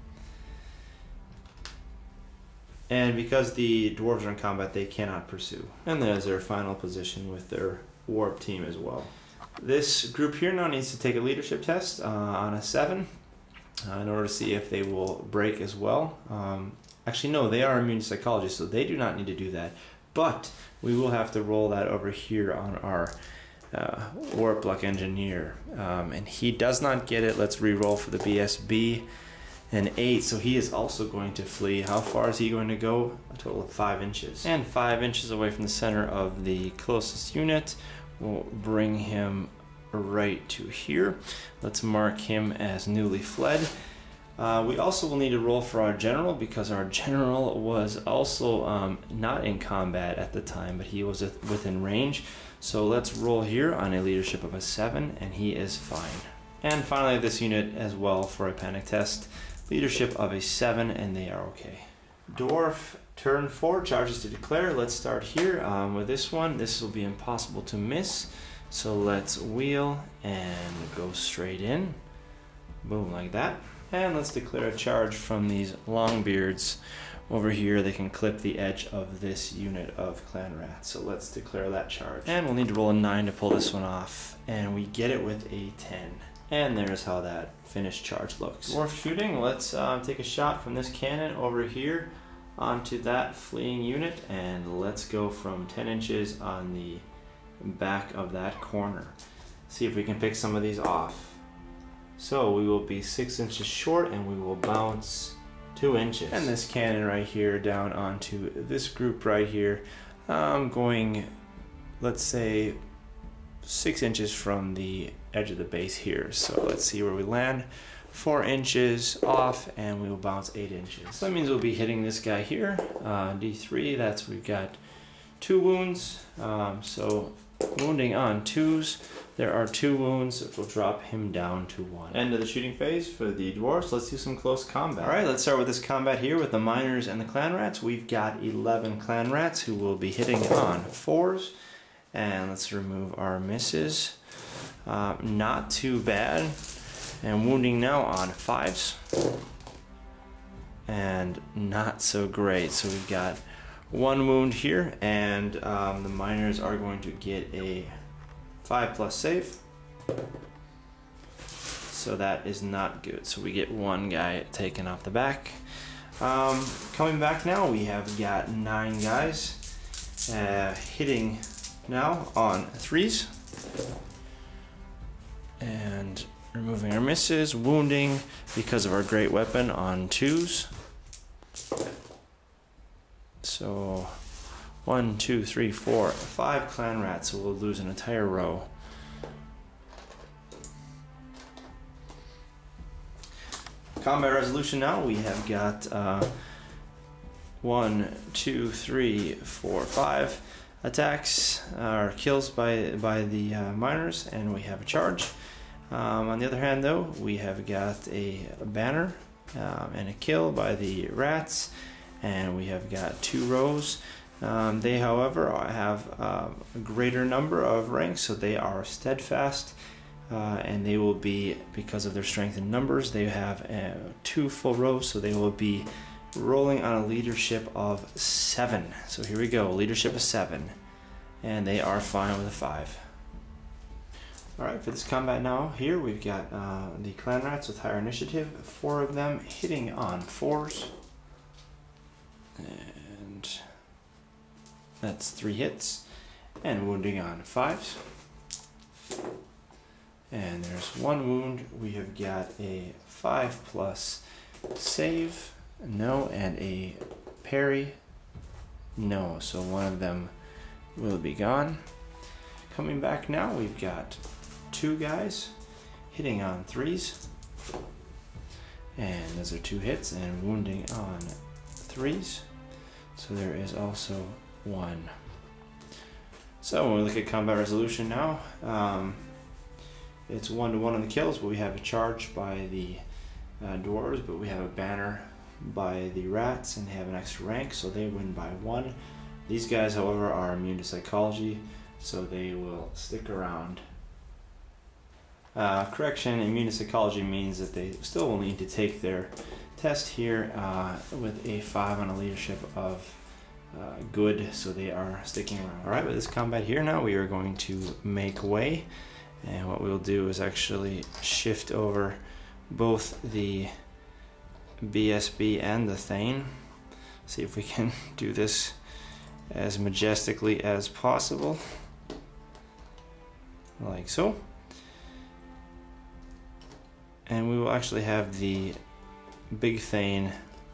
And because the dwarves are in combat, they cannot pursue. And there's their final position with their warp team as well. This group here now needs to take a leadership test uh, on a seven uh, in order to see if they will break as well. Um, actually, no, they are immune to psychology, so they do not need to do that. But we will have to roll that over here on our uh, warp luck engineer. Um, and he does not get it. Let's re-roll for the B S B. An eight, so he is also going to flee. How far is he going to go? A total of five inches. And five inches away from the center of the closest unit will bring him right to here. Let's mark him as newly fled. Uh, we also will need to roll for our general, because our general was also um, not in combat at the time, but he was within range. So let's roll here on a leadership of a seven, and he is fine. And finally, this unit as well for a panic test. Leadership of a seven, and they are okay. Dwarf, turn four, charges to declare. Let's start here um, with this one. This will be impossible to miss. So let's wheel and go straight in. Boom, like that. And let's declare a charge from these long beards over here. They can clip the edge of this unit of clan rats. So let's declare that charge. And we'll need to roll a nine to pull this one off. And we get it with a ten. And there's how that finished charge looks. Dwarf shooting, let's uh, take a shot from this cannon over here onto that fleeing unit, and let's go from ten inches on the back of that corner. See if we can pick some of these off. So we will be six inches short, and we will bounce two inches. And this cannon right here down onto this group right here. I'm going, let's say, six inches from the edge of the base here. So let's see where we land. Four inches off, and we will bounce eight inches. So that means we'll be hitting this guy here. Uh, D three, that's, we've got two wounds. Um, so wounding on twos. There are two wounds, which will drop him down to one. End of the shooting phase for the dwarves. Let's do some close combat. All right, let's start with this combat here with the miners and the clan rats. We've got eleven clan rats who will be hitting on fours. And let's remove our misses. Uh, not too bad. And wounding now on fives. And not so great. So we've got one wound here, and um, the miners are going to get a five plus save. So that is not good. So we get one guy taken off the back. Um, coming back now, we have got nine guys uh, hitting now on threes. And removing our misses, wounding because of our great weapon on twos. So one, two, three, four, five clan rats, so we'll lose an entire row. Combat resolution now, we have got uh, one, two, three, four, five attacks or kills by, by the uh, miners, and we have a charge. Um, on the other hand though, we have got a, a banner um, and a kill by the rats, and we have got two rows. Um, they however have uh, a greater number of ranks, so they are steadfast, uh, and they will be, because of their strength in numbers, they have uh, two full rows, so they will be rolling on a leadership of seven. So here we go, leadership of seven, and they are fine with a five. Alright, for this combat now, here we've got uh, the clan rats with higher initiative, four of them hitting on fours, and that's three hits, and wounding on fives. And there's one wound. We have got a five plus save, no, and a parry, no. So one of them will be gone. Coming back now, we've got two guys hitting on threes, and those are two hits and wounding on threes. So there is also one. So when we look at combat resolution now, um, it's one to one on the kills, but we have a charge by the uh, dwarves, but we have a banner by the rats, and they have an extra rank, so they win by one. These guys, however, are immune to psychology, so they will stick around. Uh, correction, immune to psychology means that they still will need to take their test here uh, with a five on a leadership of uh, good, so they are sticking around. Alright, with this combat here now, we are going to make way, and what we'll do is actually shift over both the B S B and the Thane. See if we can do this as majestically as possible, like so. And we will actually have the big Thane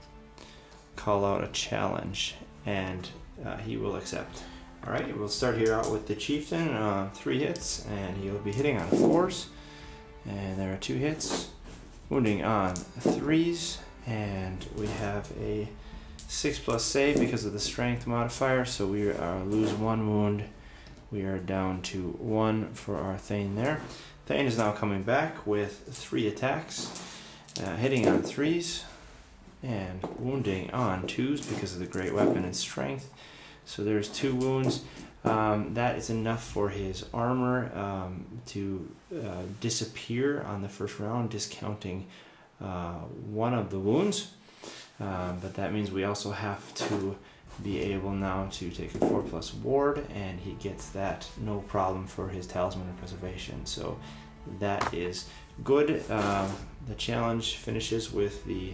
call out a challenge, and uh, he will accept. Alright, we'll start here out with the chieftain, uh, three hits, and he'll be hitting on fours, and there are two hits, wounding on threes, and we have a six plus save because of the strength modifier, so we uh, lose one wound. We are down to one for our Thane there. Thane is now coming back with three attacks, uh, hitting on threes and wounding on twos because of the great weapon and strength. So there's two wounds. Um, that is enough for his armor um, to uh, disappear on the first round, discounting uh, one of the wounds. Uh, but that means we also have to be able now to take a four plus ward, and he gets that no problem for his talisman of preservation. So that is good. Um, the challenge finishes with the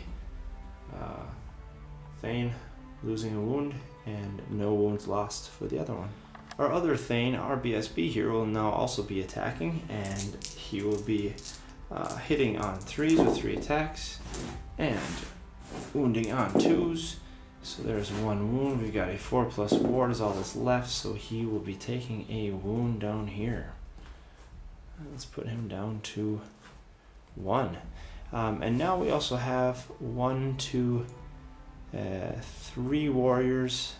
uh, Thane losing a wound and no wounds lost for the other one. Our other Thane, our B S B here, will now also be attacking, and he will be uh, hitting on threes with three attacks and wounding on twos. So there's one wound. We got a four plus ward is all that's left, so he will be taking a wound down here. Let's put him down to one. Um, and now we also have one, two, uh, three warriors.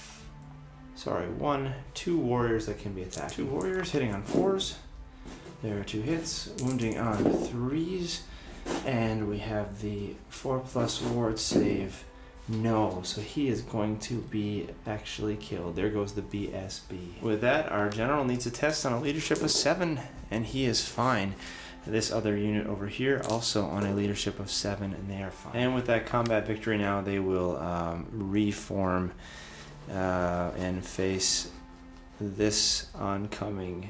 Sorry, one, two warriors that can be attacked. Two warriors hitting on fours. There are two hits, wounding on threes, and we have the four plus ward save. No, so he is going to be actually killed. There goes the B S B. With that, our general needs a test on a leadership of seven, and he is fine. This other unit over here also on a leadership of seven, and they are fine. And with that combat victory now, they will um, reform uh, and face this oncoming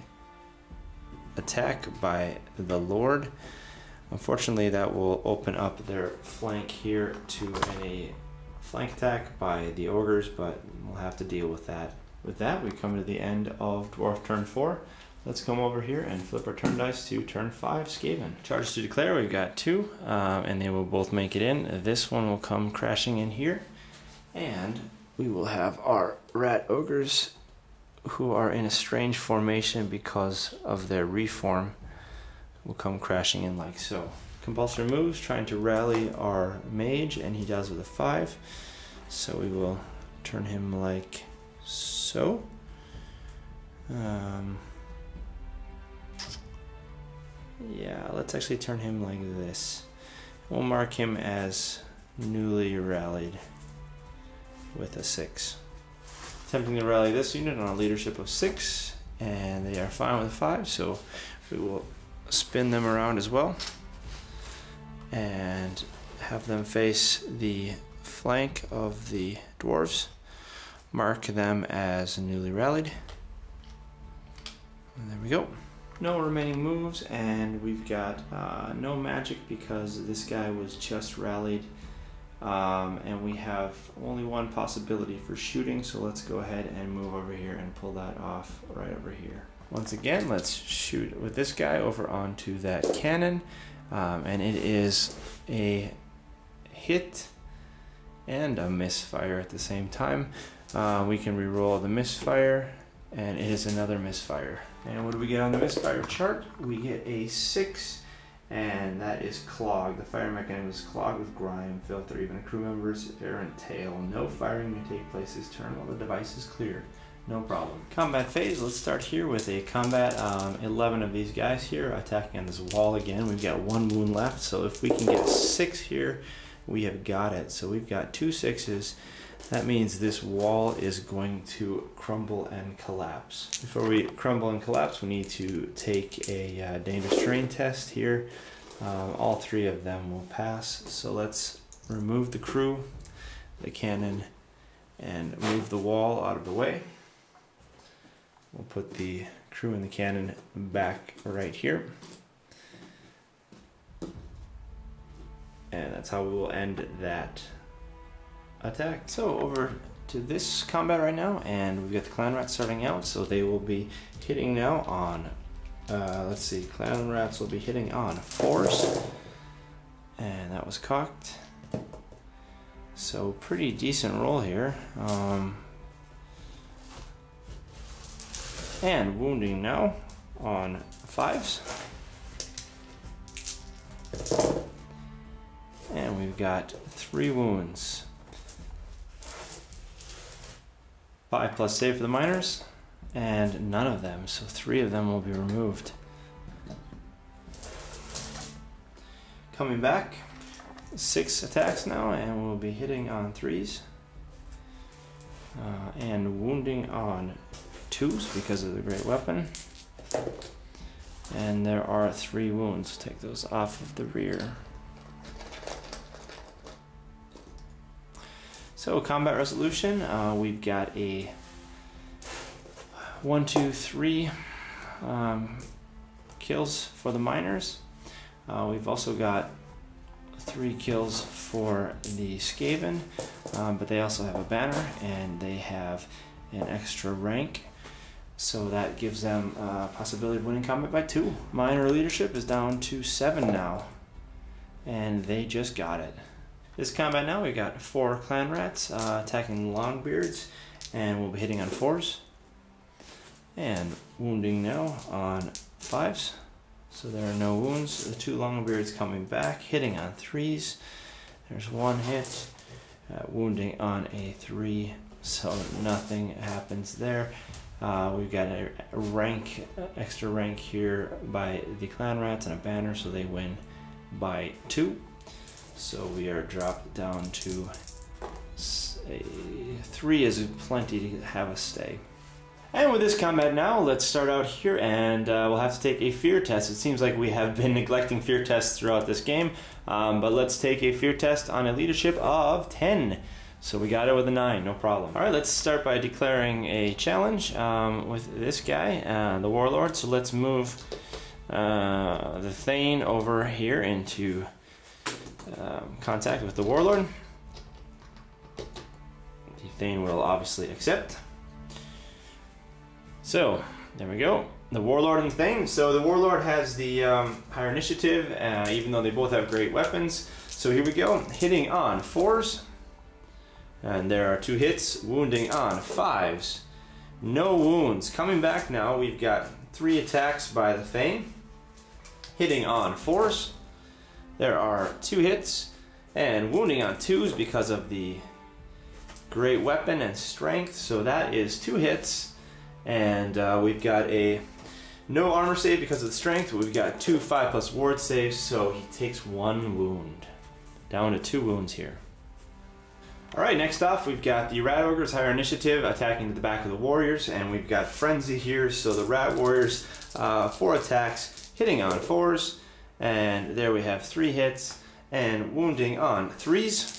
attack by the Lord. Unfortunately, that will open up their flank here to a flank attack by the ogres, but we'll have to deal with that. With that, we come to the end of Dwarf turn four. let's come over here and flip our turn dice to turn five, Skaven. Charges to declare, we've got two, um, and they will both make it in. This one will come crashing in here, and we will have our rat ogres who are in a strange formation because of their reform will come crashing in like so. Compulsory moves, trying to rally our mage, and he does with a five. So we will turn him like so. Um, yeah, let's actually turn him like this. We'll mark him as newly rallied with a six. Attempting to rally this unit on a leadership of six, and they are fine with a five, so we will spin them around as well and have them face the flank of the dwarves. Mark them as newly rallied. And there we go. No remaining moves, and we've got uh, no magic because this guy was just rallied. Um, and we have only one possibility for shooting, so let's go ahead and move over here and pull that off right over here. Once again, let's shoot with this guy over onto that cannon, um, and it is a hit and a misfire at the same time. Uh, we can re-roll the misfire, and it is another misfire. And what do we get on the misfire chart? We get a six. And that is clogged. The fire mechanism is clogged with grime, filth, or even a crew member's errant tail. No firing may take place this turn while the device is cleared. No problem. Combat phase, let's start here with a combat. Um, eleven of these guys here attacking on this wall again. We've got one wound left, so if we can get six here, we have got it. So we've got two sixes. That means this wall is going to crumble and collapse. Before we crumble and collapse, we need to take a uh, dangerous terrain test here. Um, all three of them will pass. So let's remove the crew, the cannon, and move the wall out of the way. We'll put the crew and the cannon back right here. And that's how we will end that attack. So over to this combat right now, and we've got the clan rats starting out, so they will be hitting now on uh, let's see, clan rats will be hitting on fours, and that was cocked, so pretty decent roll here. Um, and wounding now on fives, and we've got three wounds. Five plus save for the miners, and none of them, so three of them will be removed. Coming back, six attacks now, and we'll be hitting on threes, uh, and wounding on twos because of the great weapon. And there are three wounds. Take those off of the rear. So combat resolution, uh, we've got a one, two, three um, kills for the miners. Uh, we've also got three kills for the Skaven, um, but they also have a banner and they have an extra rank, so that gives them a possibility of winning combat by two. Miner leadership is down to seven now, and they just got it. This combat now, we got four clan rats uh, attacking longbeards, and we'll be hitting on fours. And wounding now on fives. So there are no wounds. The two longbeards coming back, hitting on threes. There's one hit, uh, wounding on a three, so nothing happens there. Uh, we've got a rank, extra rank here by the clan rats and a banner, so they win by two. So we are dropped down to a three is plenty to have us stay. And with this combat now, let's start out here, and uh, we'll have to take a fear test. It seems like we have been neglecting fear tests throughout this game, um, but let's take a fear test on a leadership of ten. So we got it with a nine, no problem. All right, let's start by declaring a challenge um, with this guy, uh, the warlord. So let's move uh, the Thane over here into Um, contact with the warlord. The Thane will obviously accept. So there we go. the Warlord and the Thane. So the Warlord has the um, higher initiative, uh, even though they both have great weapons. So here we go, hitting on fours. And there are two hits, wounding on fives. No wounds. Coming back now, we've got three attacks by the Thane. Hitting on fours. There are two hits. And wounding on twos because of the great weapon and strength. So that is two hits. And uh, we've got a no armor save because of the strength. We've got two five plus ward saves, so he takes one wound. Down to two wounds here. Alright, next off we've got the Rat Ogre's higher initiative attacking the back of the warriors, and we've got Frenzy here, so the Rat Warriors, uh, four attacks, hitting on fours, and there we have three hits, and wounding on threes.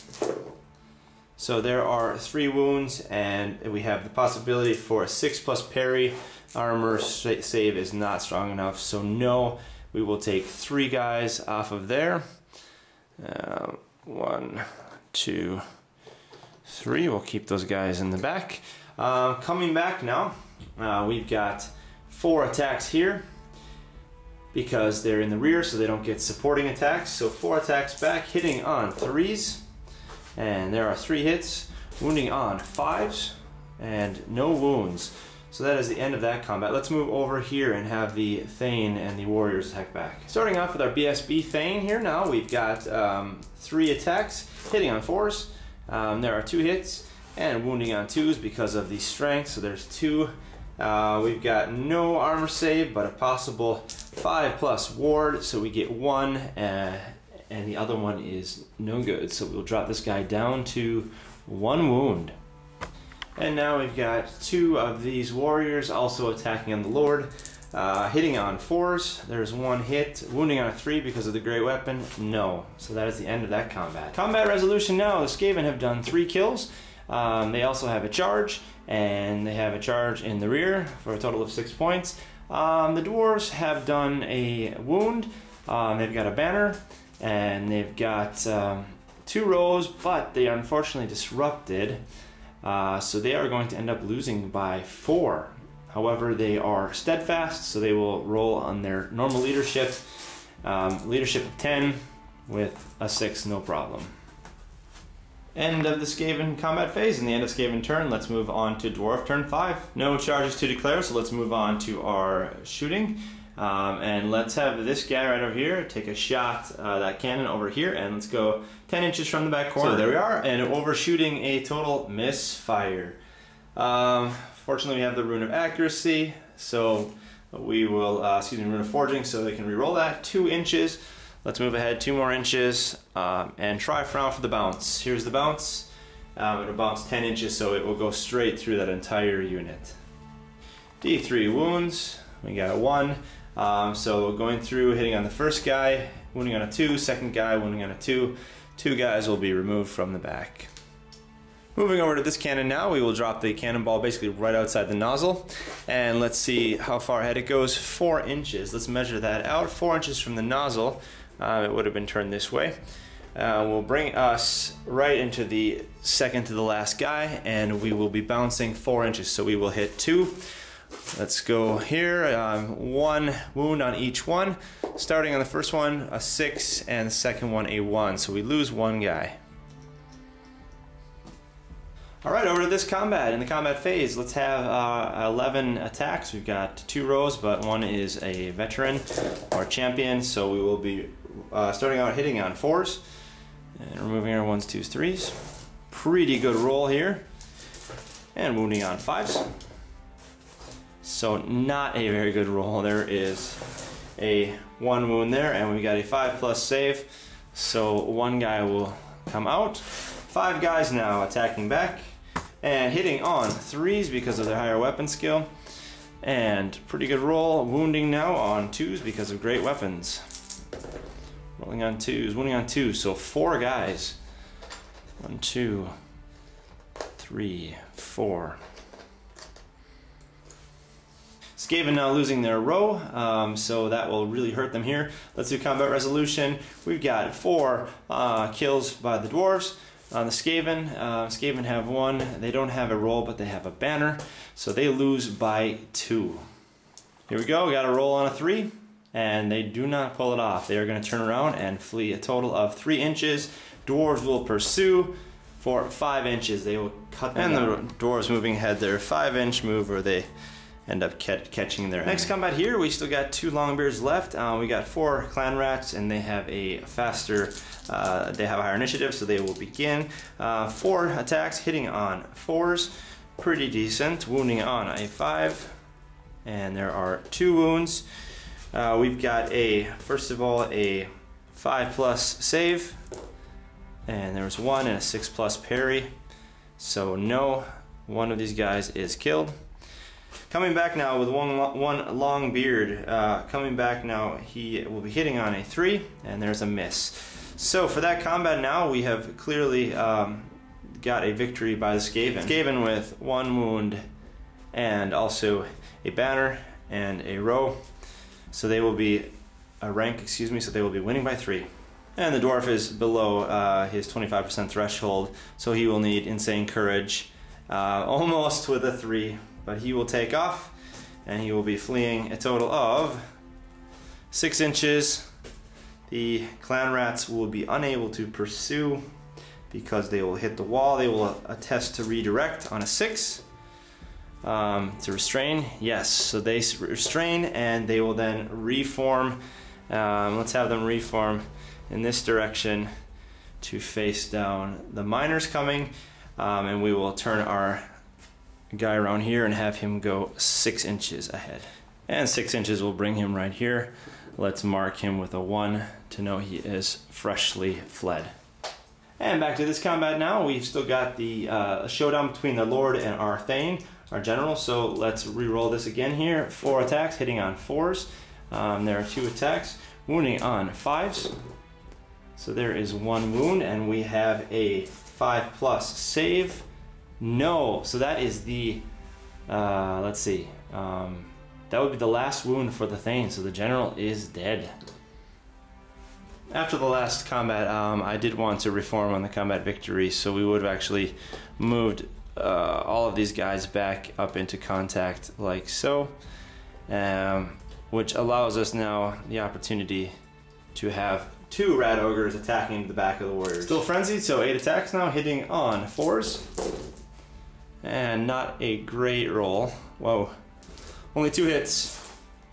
So there are three wounds, and we have the possibility for a six plus parry. Armor save is not strong enough, so no, we will take three guys off of there. Uh, one, two, three. We'll keep those guys in the back. Uh, coming back now, uh, we've got four attacks here because they're in the rear, so they don't get supporting attacks. So four attacks back, hitting on threes, and there are three hits, wounding on fives, and no wounds. So that is the end of that combat. Let's move over here and have the Thane and the Warriors attack back. Starting off with our B S B Thane here now, we've got um, three attacks, hitting on fours. Um, there are two hits, and wounding on twos because of the strength, so there's two. Uh, we've got no armor save, but a possible five plus ward, so we get one, uh, and the other one is no good. So we'll drop this guy down to one wound. And now we've got two of these warriors also attacking on the Lord, uh, hitting on fours. There's one hit, wounding on a three because of the great weapon. No. So that is the end of that combat. Combat resolution now. The Skaven have done three kills. Um, they also have a charge, and they have a charge in the rear for a total of six points. Um, the Dwarves have done a wound. Um, they've got a banner, and they've got um, two rows, but they are unfortunately disrupted. Uh, so they are going to end up losing by four. However, they are steadfast, so they will roll on their normal leadership. Um, leadership of ten with a six, no problem. End of the Skaven combat phase and the end of Skaven turn. Let's move on to Dwarf turn five. No charges to declare, so let's move on to our shooting. Um, and let's have this guy right over here take a shot, uh, that cannon over here, and let's go ten inches from the back corner. So there we are, and overshooting a total misfire. Um, fortunately, we have the Rune of Accuracy, so we will, uh, excuse me, Rune of Forging, so we can re-roll that. Two inches. Let's move ahead two more inches, um, and try for now for the bounce. Here's the bounce. Um, it'll bounce ten inches, so it will go straight through that entire unit. D three wounds. We got a one. Um, so going through, hitting on the first guy, wounding on a two, second guy, wounding on a two. Two guys will be removed from the back. Moving over to this cannon now, we will drop the cannonball basically right outside the nozzle. And let's see how far ahead it goes. Four inches. Let's measure that out. Four inches from the nozzle. Uh, it would have been turned this way. Uh, will bring us right into the second to the last guy, and we will be bouncing four inches. So we will hit two. Let's go here, um, one wound on each one. Starting on the first one, a six, and the second one, a one. So we lose one guy. Alright, over to this combat. In the combat phase, let's have uh, eleven attacks. We've got two rows, but one is a veteran or champion. So we will be uh, starting out hitting on fours. And removing our ones, twos, threes. Pretty good roll here. And wounding on fives. So not a very good roll. There is a one wound there, and we got a five plus save. So one guy will come out. Five guys now attacking back and hitting on threes because of their higher weapon skill. And pretty good roll. Wounding now on twos because of great weapons. Rolling on twos, wounding on twos. So four guys. One, two, three, four. Skaven now losing their row, um, so that will really hurt them here. Let's do combat resolution. We've got four uh, kills by the Dwarves. On the Skaven, uh, Skaven have one. They don't have a roll, but they have a banner, so they lose by two. Here we go, we got a roll on a three, and they do not pull it off. They are going to turn around and flee a total of three inches. Dwarves will pursue for five inches. They will cut them And down. The dwarves moving ahead, their five inch move where they end up catching their Next enemy. Combat here, we still got two longbeards left. Uh, we got four clan rats, and they have a faster, uh, they have a higher initiative, so they will begin. Uh, four attacks, hitting on fours, pretty decent. Wounding on a five, and there are two wounds. Uh, we've got a, first of all, a five plus save, and there's one and a six plus parry. So no, one of these guys is killed. Coming back now with one, one long beard, uh, coming back now, he will be hitting on a three, and there's a miss. So for that combat now, we have clearly um, got a victory by the Skaven. Skaven with one wound and also a banner and a row. So they will be, a rank, excuse me, so they will be winning by three. And the dwarf is below uh, his twenty-five percent threshold, so he will need insane courage, uh, almost with a three. But he will take off, and he will be fleeing a total of six inches. The clan rats will be unable to pursue because they will hit the wall. They will attest to redirect on a six. Um, to restrain, yes. So they restrain, and they will then reform. Um, let's have them reform in this direction to face down the miners coming, um, and we will turn our guy around here and have him go six inches ahead. And six inches will bring him right here. Let's mark him with a one to know he is freshly fled. And back to this combat now. We've still got the uh, showdown between the Lord and our Thane, our general. So let's re-roll this again here. Four attacks, hitting on fours. Um, there are two attacks, wounding on fives. So there is one wound, and we have a five plus save. No, so that is the, uh, let's see, um, that would be the last wound for the Thane, so the general is dead. After the last combat, um, I did want to reform on the combat victory, so we would have actually moved uh, all of these guys back up into contact like so, um, which allows us now the opportunity to have two rat ogres attacking the back of the warriors. Still frenzied, so eight attacks now, hitting on fours. And not a great roll. Whoa. Only two hits.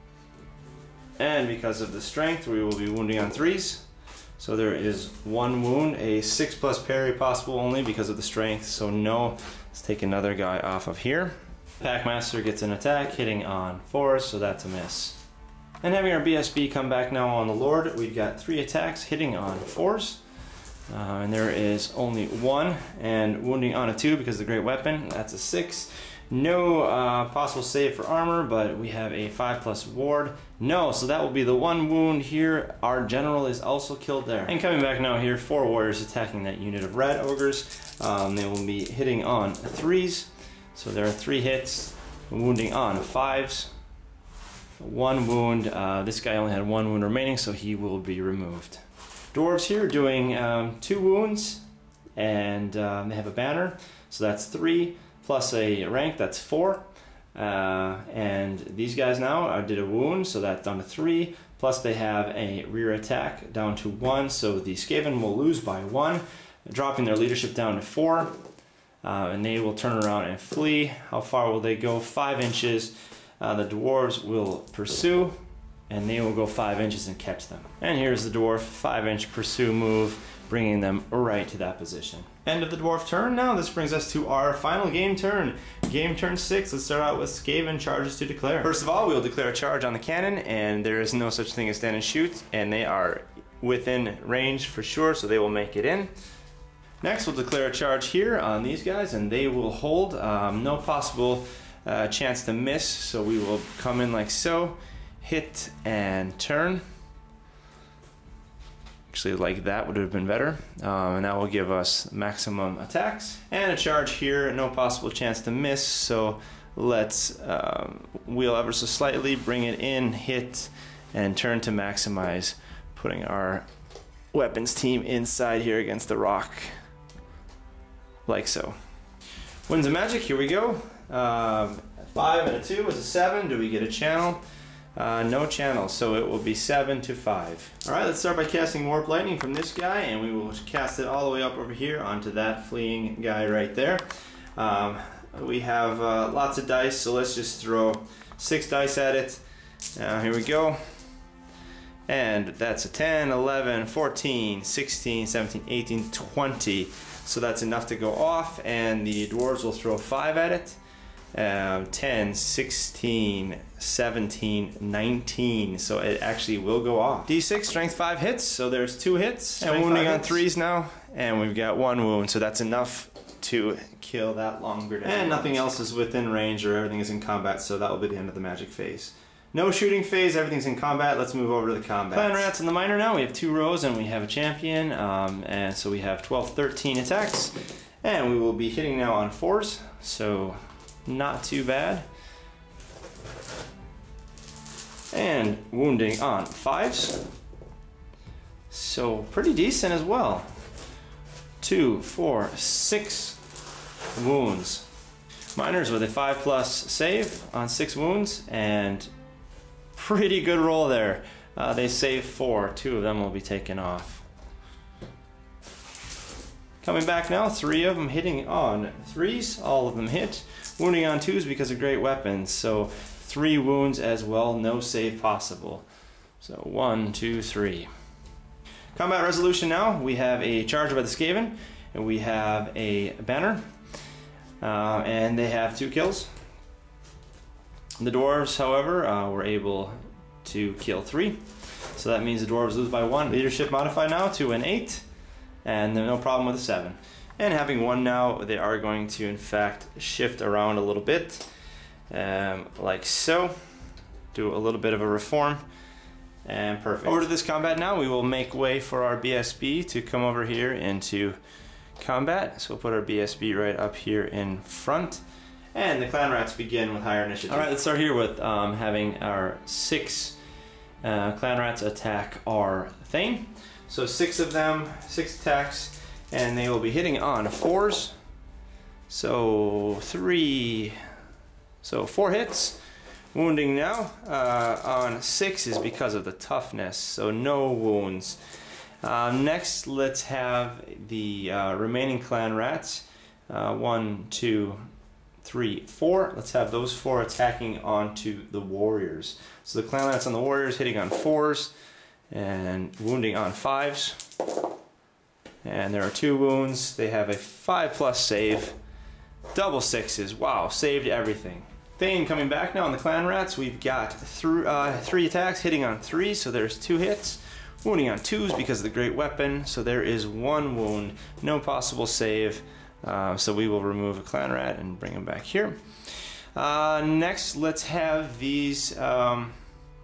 And because of the strength, we will be wounding on threes. So there is one wound, a six plus parry possible only because of the strength, so no. Let's take another guy off of here. Packmaster gets an attack, hitting on fours, so that's a miss. And having our B S B come back now on the Lord, we've got three attacks, hitting on fours. Uh, and there is only one, and wounding on a two because of the great weapon. That's a six. No uh, possible save for armor, but we have a five plus ward. No, so that will be the one wound here. Our general is also killed there. And coming back now here, four warriors attacking that unit of rat ogres. Um, they will be hitting on threes. So there are three hits, wounding on fives. One wound. Uh, this guy only had one wound remaining, so he will be removed. Dwarves here doing um, two wounds, and um, they have a banner, so that's three, plus a rank, that's four. Uh, and these guys now uh, did a wound, so that's down to three, plus they have a rear attack down to one, so the Skaven will lose by one, dropping their leadership down to four, uh, and they will turn around and flee. How far will they go? Five inches. Uh, the dwarves will pursue, and they will go five inches and catch them. And here's the dwarf, five inch pursue move, bringing them right to that position. End of the dwarf turn. Now this brings us to our final game turn. Game turn six. Let's start out with Skaven charges to declare. First of all, we will declare a charge on the cannon, and there is no such thing as stand and shoot, and they are within range for sure, so they will make it in. Next, we'll declare a charge here on these guys, and they will hold. Um, no possible uh, chance to miss, so we will come in like so. Hit and turn. Actually, like that would have been better. Um, and that will give us maximum attacks. And a charge here, no possible chance to miss. So let's um, wheel ever so slightly, bring it in, hit, and turn to maximize, putting our weapons team inside here against the rock. Like so. Winds of Magic, here we go. Um, five and a two is a seven. Do we get a channel? Uh, no channels, so it will be seven to five. Alright, let's start by casting Warp Lightning from this guy, and we will cast it all the way up over here onto that fleeing guy right there. Um, we have uh, lots of dice, so let's just throw six dice at it. Uh, here we go. And that's a ten, eleven, fourteen, sixteen, seventeen, eighteen, twenty. So that's enough to go off, and the dwarves will throw five at it. Um, ten, sixteen, seventeen, nineteen, so it actually will go off. D six, strength five hits, so there's two hits, strength and wounding on threes now, and we've got one wound, so that's enough to kill that longer. And nothing else is within range, or everything is in combat, so that will be the end of the magic phase. No shooting phase, everything's in combat. Let's move over to the combat. Clan Rats in the minor now, we have two rows and we have a champion, um, and so we have twelve, thirteen attacks, and we will be hitting now on fours, so not too bad. And wounding on fives. So pretty decent as well. Two, four, six wounds. Miners with a five plus save on six wounds, and pretty good roll there. Uh, they save four, two of them will be taken off. Coming back now, three of them hitting on threes, all of them hit. Wounding on twos because of great weapons, so three wounds as well, no save possible. So one, two, three. Combat resolution now, we have a charge by the Skaven, and we have a banner, uh, and they have two kills. The dwarves, however, uh, were able to kill three, so that means the dwarves lose by one. Leadership modified now to an eight, and no problem with a seven. And having one now, they are going to in fact shift around a little bit, um, like so. Do a little bit of a reform, and perfect. Over to this combat now, we will make way for our B S B to come over here into combat. So we'll put our B S B right up here in front. And the Clan Rats begin with higher initiative. Alright, let's start here with um, having our six uh, Clan Rats attack our Thane. So six of them, six attacks, and they will be hitting on fours. So three, so four hits. Wounding now uh, on six is because of the toughness, so no wounds. Uh, next, let's have the uh, remaining Clan Rats. Uh, one, two, three, four. Let's have those four attacking onto the warriors. So the Clan Rats on the warriors hitting on fours and wounding on fives. And there are two wounds. They have a five plus save. Double sixes. Wow, saved everything. Thane coming back now on the Clan Rats. We've got th uh, three attacks hitting on three, so there's two hits. Wounding on twos because of the great weapon, so there is one wound. No possible save, uh, so we will remove a Clan Rat and bring him back here. Uh, next, let's have these um,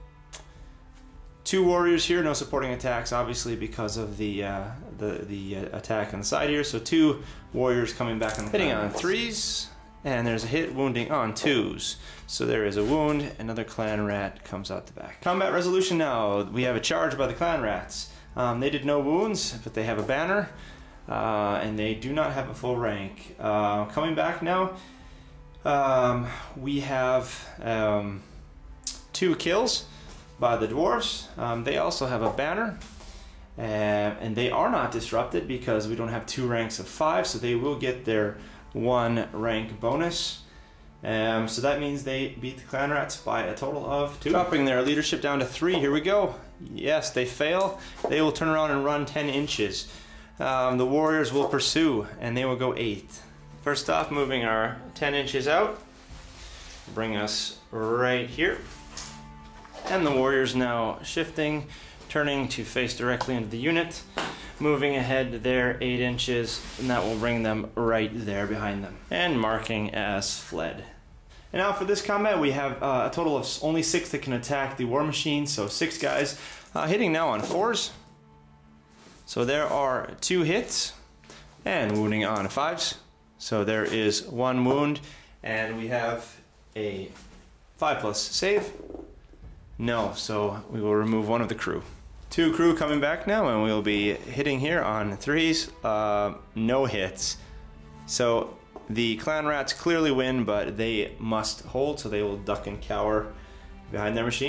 two warriors here. No supporting attacks, obviously, because of the uh, the the uh, attack on the side here. So two warriors coming back on the hitting on threes. And there's a hit wounding on twos. So there is a wound, another Clan Rat comes out the back. Combat resolution now. We have a charge by the Clan Rats. Um, they did no wounds, but they have a banner. Uh, and they do not have a full rank. Uh, coming back now, um, we have um, two kills by the Dwarfs. Um, they also have a banner. Uh, and they are not disrupted because we don't have two ranks of five, so they will get their one rank bonus. Um, so that means they beat the Clan Rats by a total of two. Dropping their leadership down to three. Here we go. Yes, they fail. They will turn around and run ten inches. Um, the warriors will pursue, and they will go eight. First off, moving our ten inches out, bring us right here. And the warriors now shifting, turning to face directly into the unit. Moving ahead there eight inches, and that will bring them right there behind them. And marking as fled. And now for this combat, we have uh, a total of only six that can attack the war machine, so six guys. Uh, hitting now on fours. So there are two hits, and wounding on fives. So there is one wound, and we have a five plus save. No, so we will remove one of the crew. Two crew coming back now, and we'll be hitting here on threes. Uh, no hits. So the Clan Rats clearly win, but they must hold, so they will duck and cower behind their machine.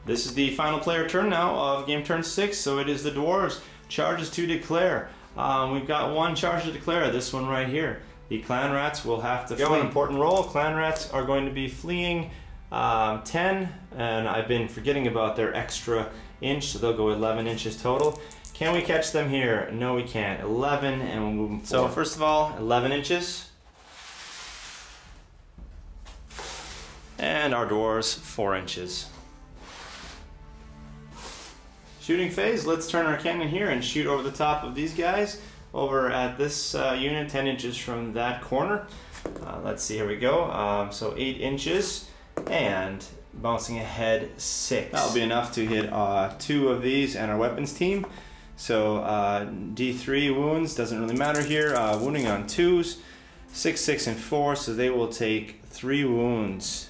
This is the final player turn now of game turn six, so it is the Dwarves. Charges to declare. Um, we've got one charge to declare, this one right here. The clan rats will have to flee. An important role. Clan rats are going to be fleeing um, ten, and I've been forgetting about their extra inch, so they'll go eleven inches total. Can we catch them here? No, we can't. eleven, and we'll move them forward. So first of all, eleven inches. And our dwarves, four inches. Shooting phase, let's turn our cannon here and shoot over the top of these guys. Over at this uh, unit, ten inches from that corner. Uh, let's see, here we go. Um, so eight inches and bouncing ahead six. That'll be enough to hit uh, two of these and our weapons team. So uh, D three wounds, doesn't really matter here. Uh, wounding on twos, six, six, and four, so they will take three wounds.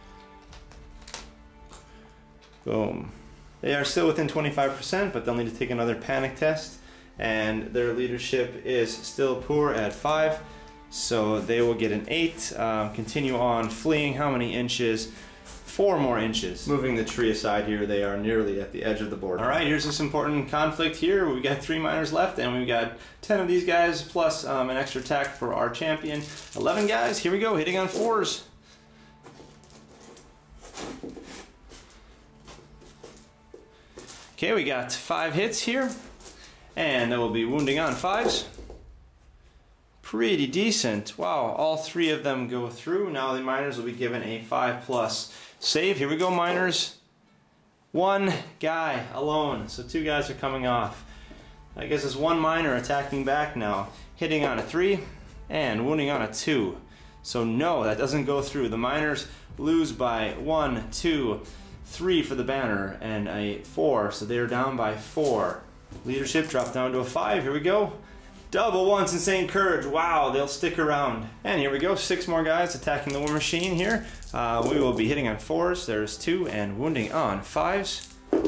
Boom. They are still within twenty-five percent, but they'll need to take another panic test. And their leadership is still poor at five, so they will get an eight. Um, continue on fleeing. How many inches? Four more inches. Moving the tree aside here, they are nearly at the edge of the board. All right, here's this important conflict here. We've got three miners left, and we've got ten of these guys, plus um, an extra attack for our champion. eleven guys, here we go, hitting on fours. Okay, we got five hits here, and that will be wounding on fives. Pretty decent. Wow, all three of them go through. Now the miners will be given a five plus save. Here we go, miners. One guy alone, so two guys are coming off. I guess it's one miner attacking back now, hitting on a three and wounding on a two. So no, that doesn't go through. The miners lose by one, two, three for the banner, and a four, so they're down by four. Leadership dropped down to a five. Here we go. Double once insane courage. Wow, they'll stick around. And here we go, six more guys attacking the war machine here. Uh, we will be hitting on fours. There's two, and wounding on fives.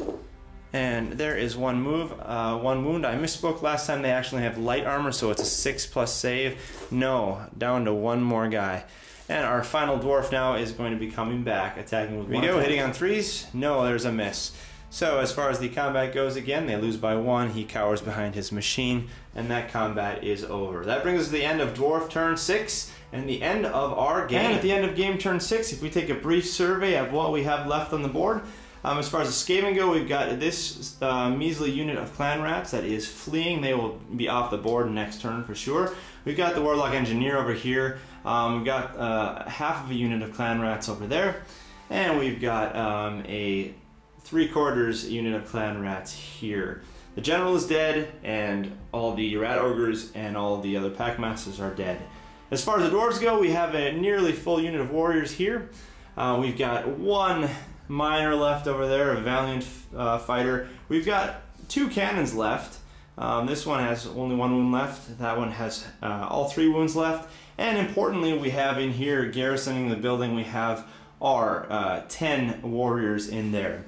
And there is one move, uh, one wound. I misspoke last time. They actually have light armor, so it's a six plus save. No, down to one more guy. And our final dwarf now is going to be coming back, attacking with one. We go, hitting on threes. No, there's a miss. So as far as the combat goes, again, they lose by one. He cowers behind his machine, and that combat is over. That brings us to the end of dwarf turn six, and the end of our game. And at the end of game turn six, if we take a brief survey of what we have left on the board, um, as far as the Skaven go, we've got this uh, measly unit of clan rats that is fleeing. They will be off the board next turn for sure. We've got the warlock engineer over here. Um, we've got uh, half of a unit of clan rats over there, and we've got um, a three quarters unit of clan rats here. The general is dead, and all the rat ogres and all the other pack masters are dead. As far as the dwarves go, we have a nearly full unit of warriors here. Uh, we've got one miner left over there, a valiant uh, fighter. We've got two cannons left. Um, this one has only one wound left. That one has uh, all three wounds left. And importantly, we have in here, garrisoning the building, we have our uh, ten warriors in there.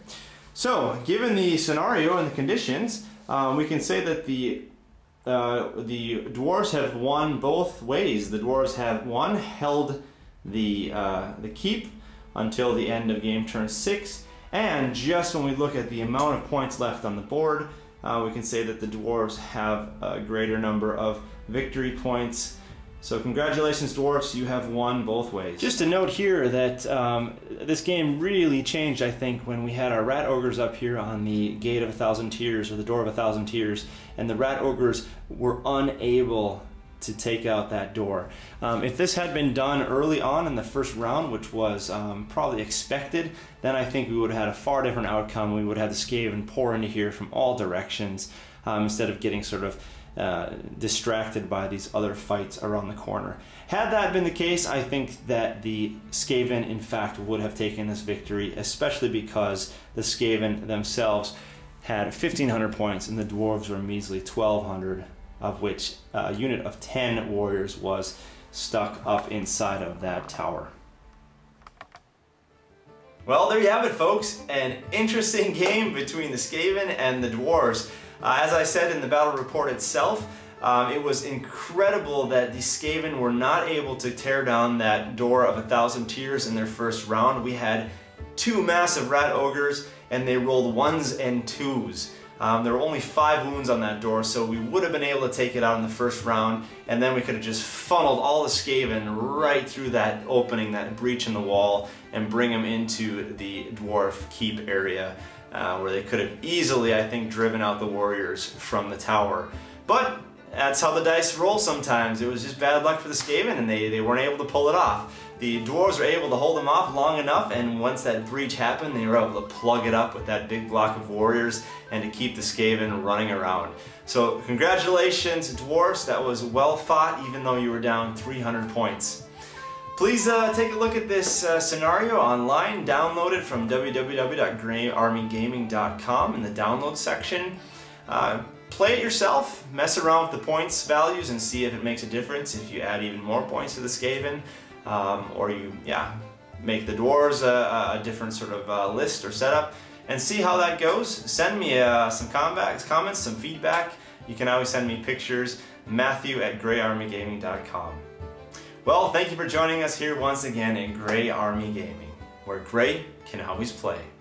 So, given the scenario and the conditions, um, we can say that the uh, the dwarves have won both ways. The dwarves have, one, held the uh, the keep until the end of game turn six, and just when we look at the amount of points left on the board, uh, we can say that the dwarves have a greater number of victory points. So congratulations, dwarfs, you have won both ways. Just a note here that um, this game really changed, I think, when we had our rat ogres up here on the gate of a thousand tears, or the door of a thousand tears, and the rat ogres were unable to take out that door. Um, if this had been done early on in the first round, which was um, probably expected, then I think we would have had a far different outcome. We would have had the Skaven pour into here from all directions, um, instead of getting sort of Uh, distracted by these other fights around the corner. Had that been the case, I think that the Skaven in fact would have taken this victory, especially because the Skaven themselves had fifteen hundred points and the dwarves were measly twelve hundred, of which a unit of ten warriors was stuck up inside of that tower. Well, there you have it, folks. An interesting game between the Skaven and the dwarves. Uh, as I said in the battle report itself, um, it was incredible that the Skaven were not able to tear down that door of a thousand tears in their first round. We had two massive rat ogres and they rolled ones and twos. Um, there were only five wounds on that door, so we would have been able to take it out in the first round, and then we could have just funneled all the Skaven right through that opening, that breach in the wall, and bring them into the dwarf keep area, uh, where they could have easily, I think, driven out the warriors from the tower. But that's how the dice roll sometimes. It was just bad luck for the Skaven, and they, they weren't able to pull it off. The dwarves were able to hold them off long enough, and once that breach happened, they were able to plug it up with that big block of warriors and to keep the Skaven running around. So congratulations, dwarves. That was well fought, even though you were down three hundred points. Please uh, take a look at this uh, scenario online. Download it from w w w dot grey army gaming dot com in the download section. Uh, play it yourself, mess around with the points values and see if it makes a difference if you add even more points to the Skaven. Um, or you, yeah, make the dwarves a, a different sort of uh, list or setup, and see how that goes. Send me uh, some comments, comments, some feedback. You can always send me pictures. Matthew at grey army gaming dot com. Well, thank you for joining us here once again in Grey Army Gaming, where Grey can always play.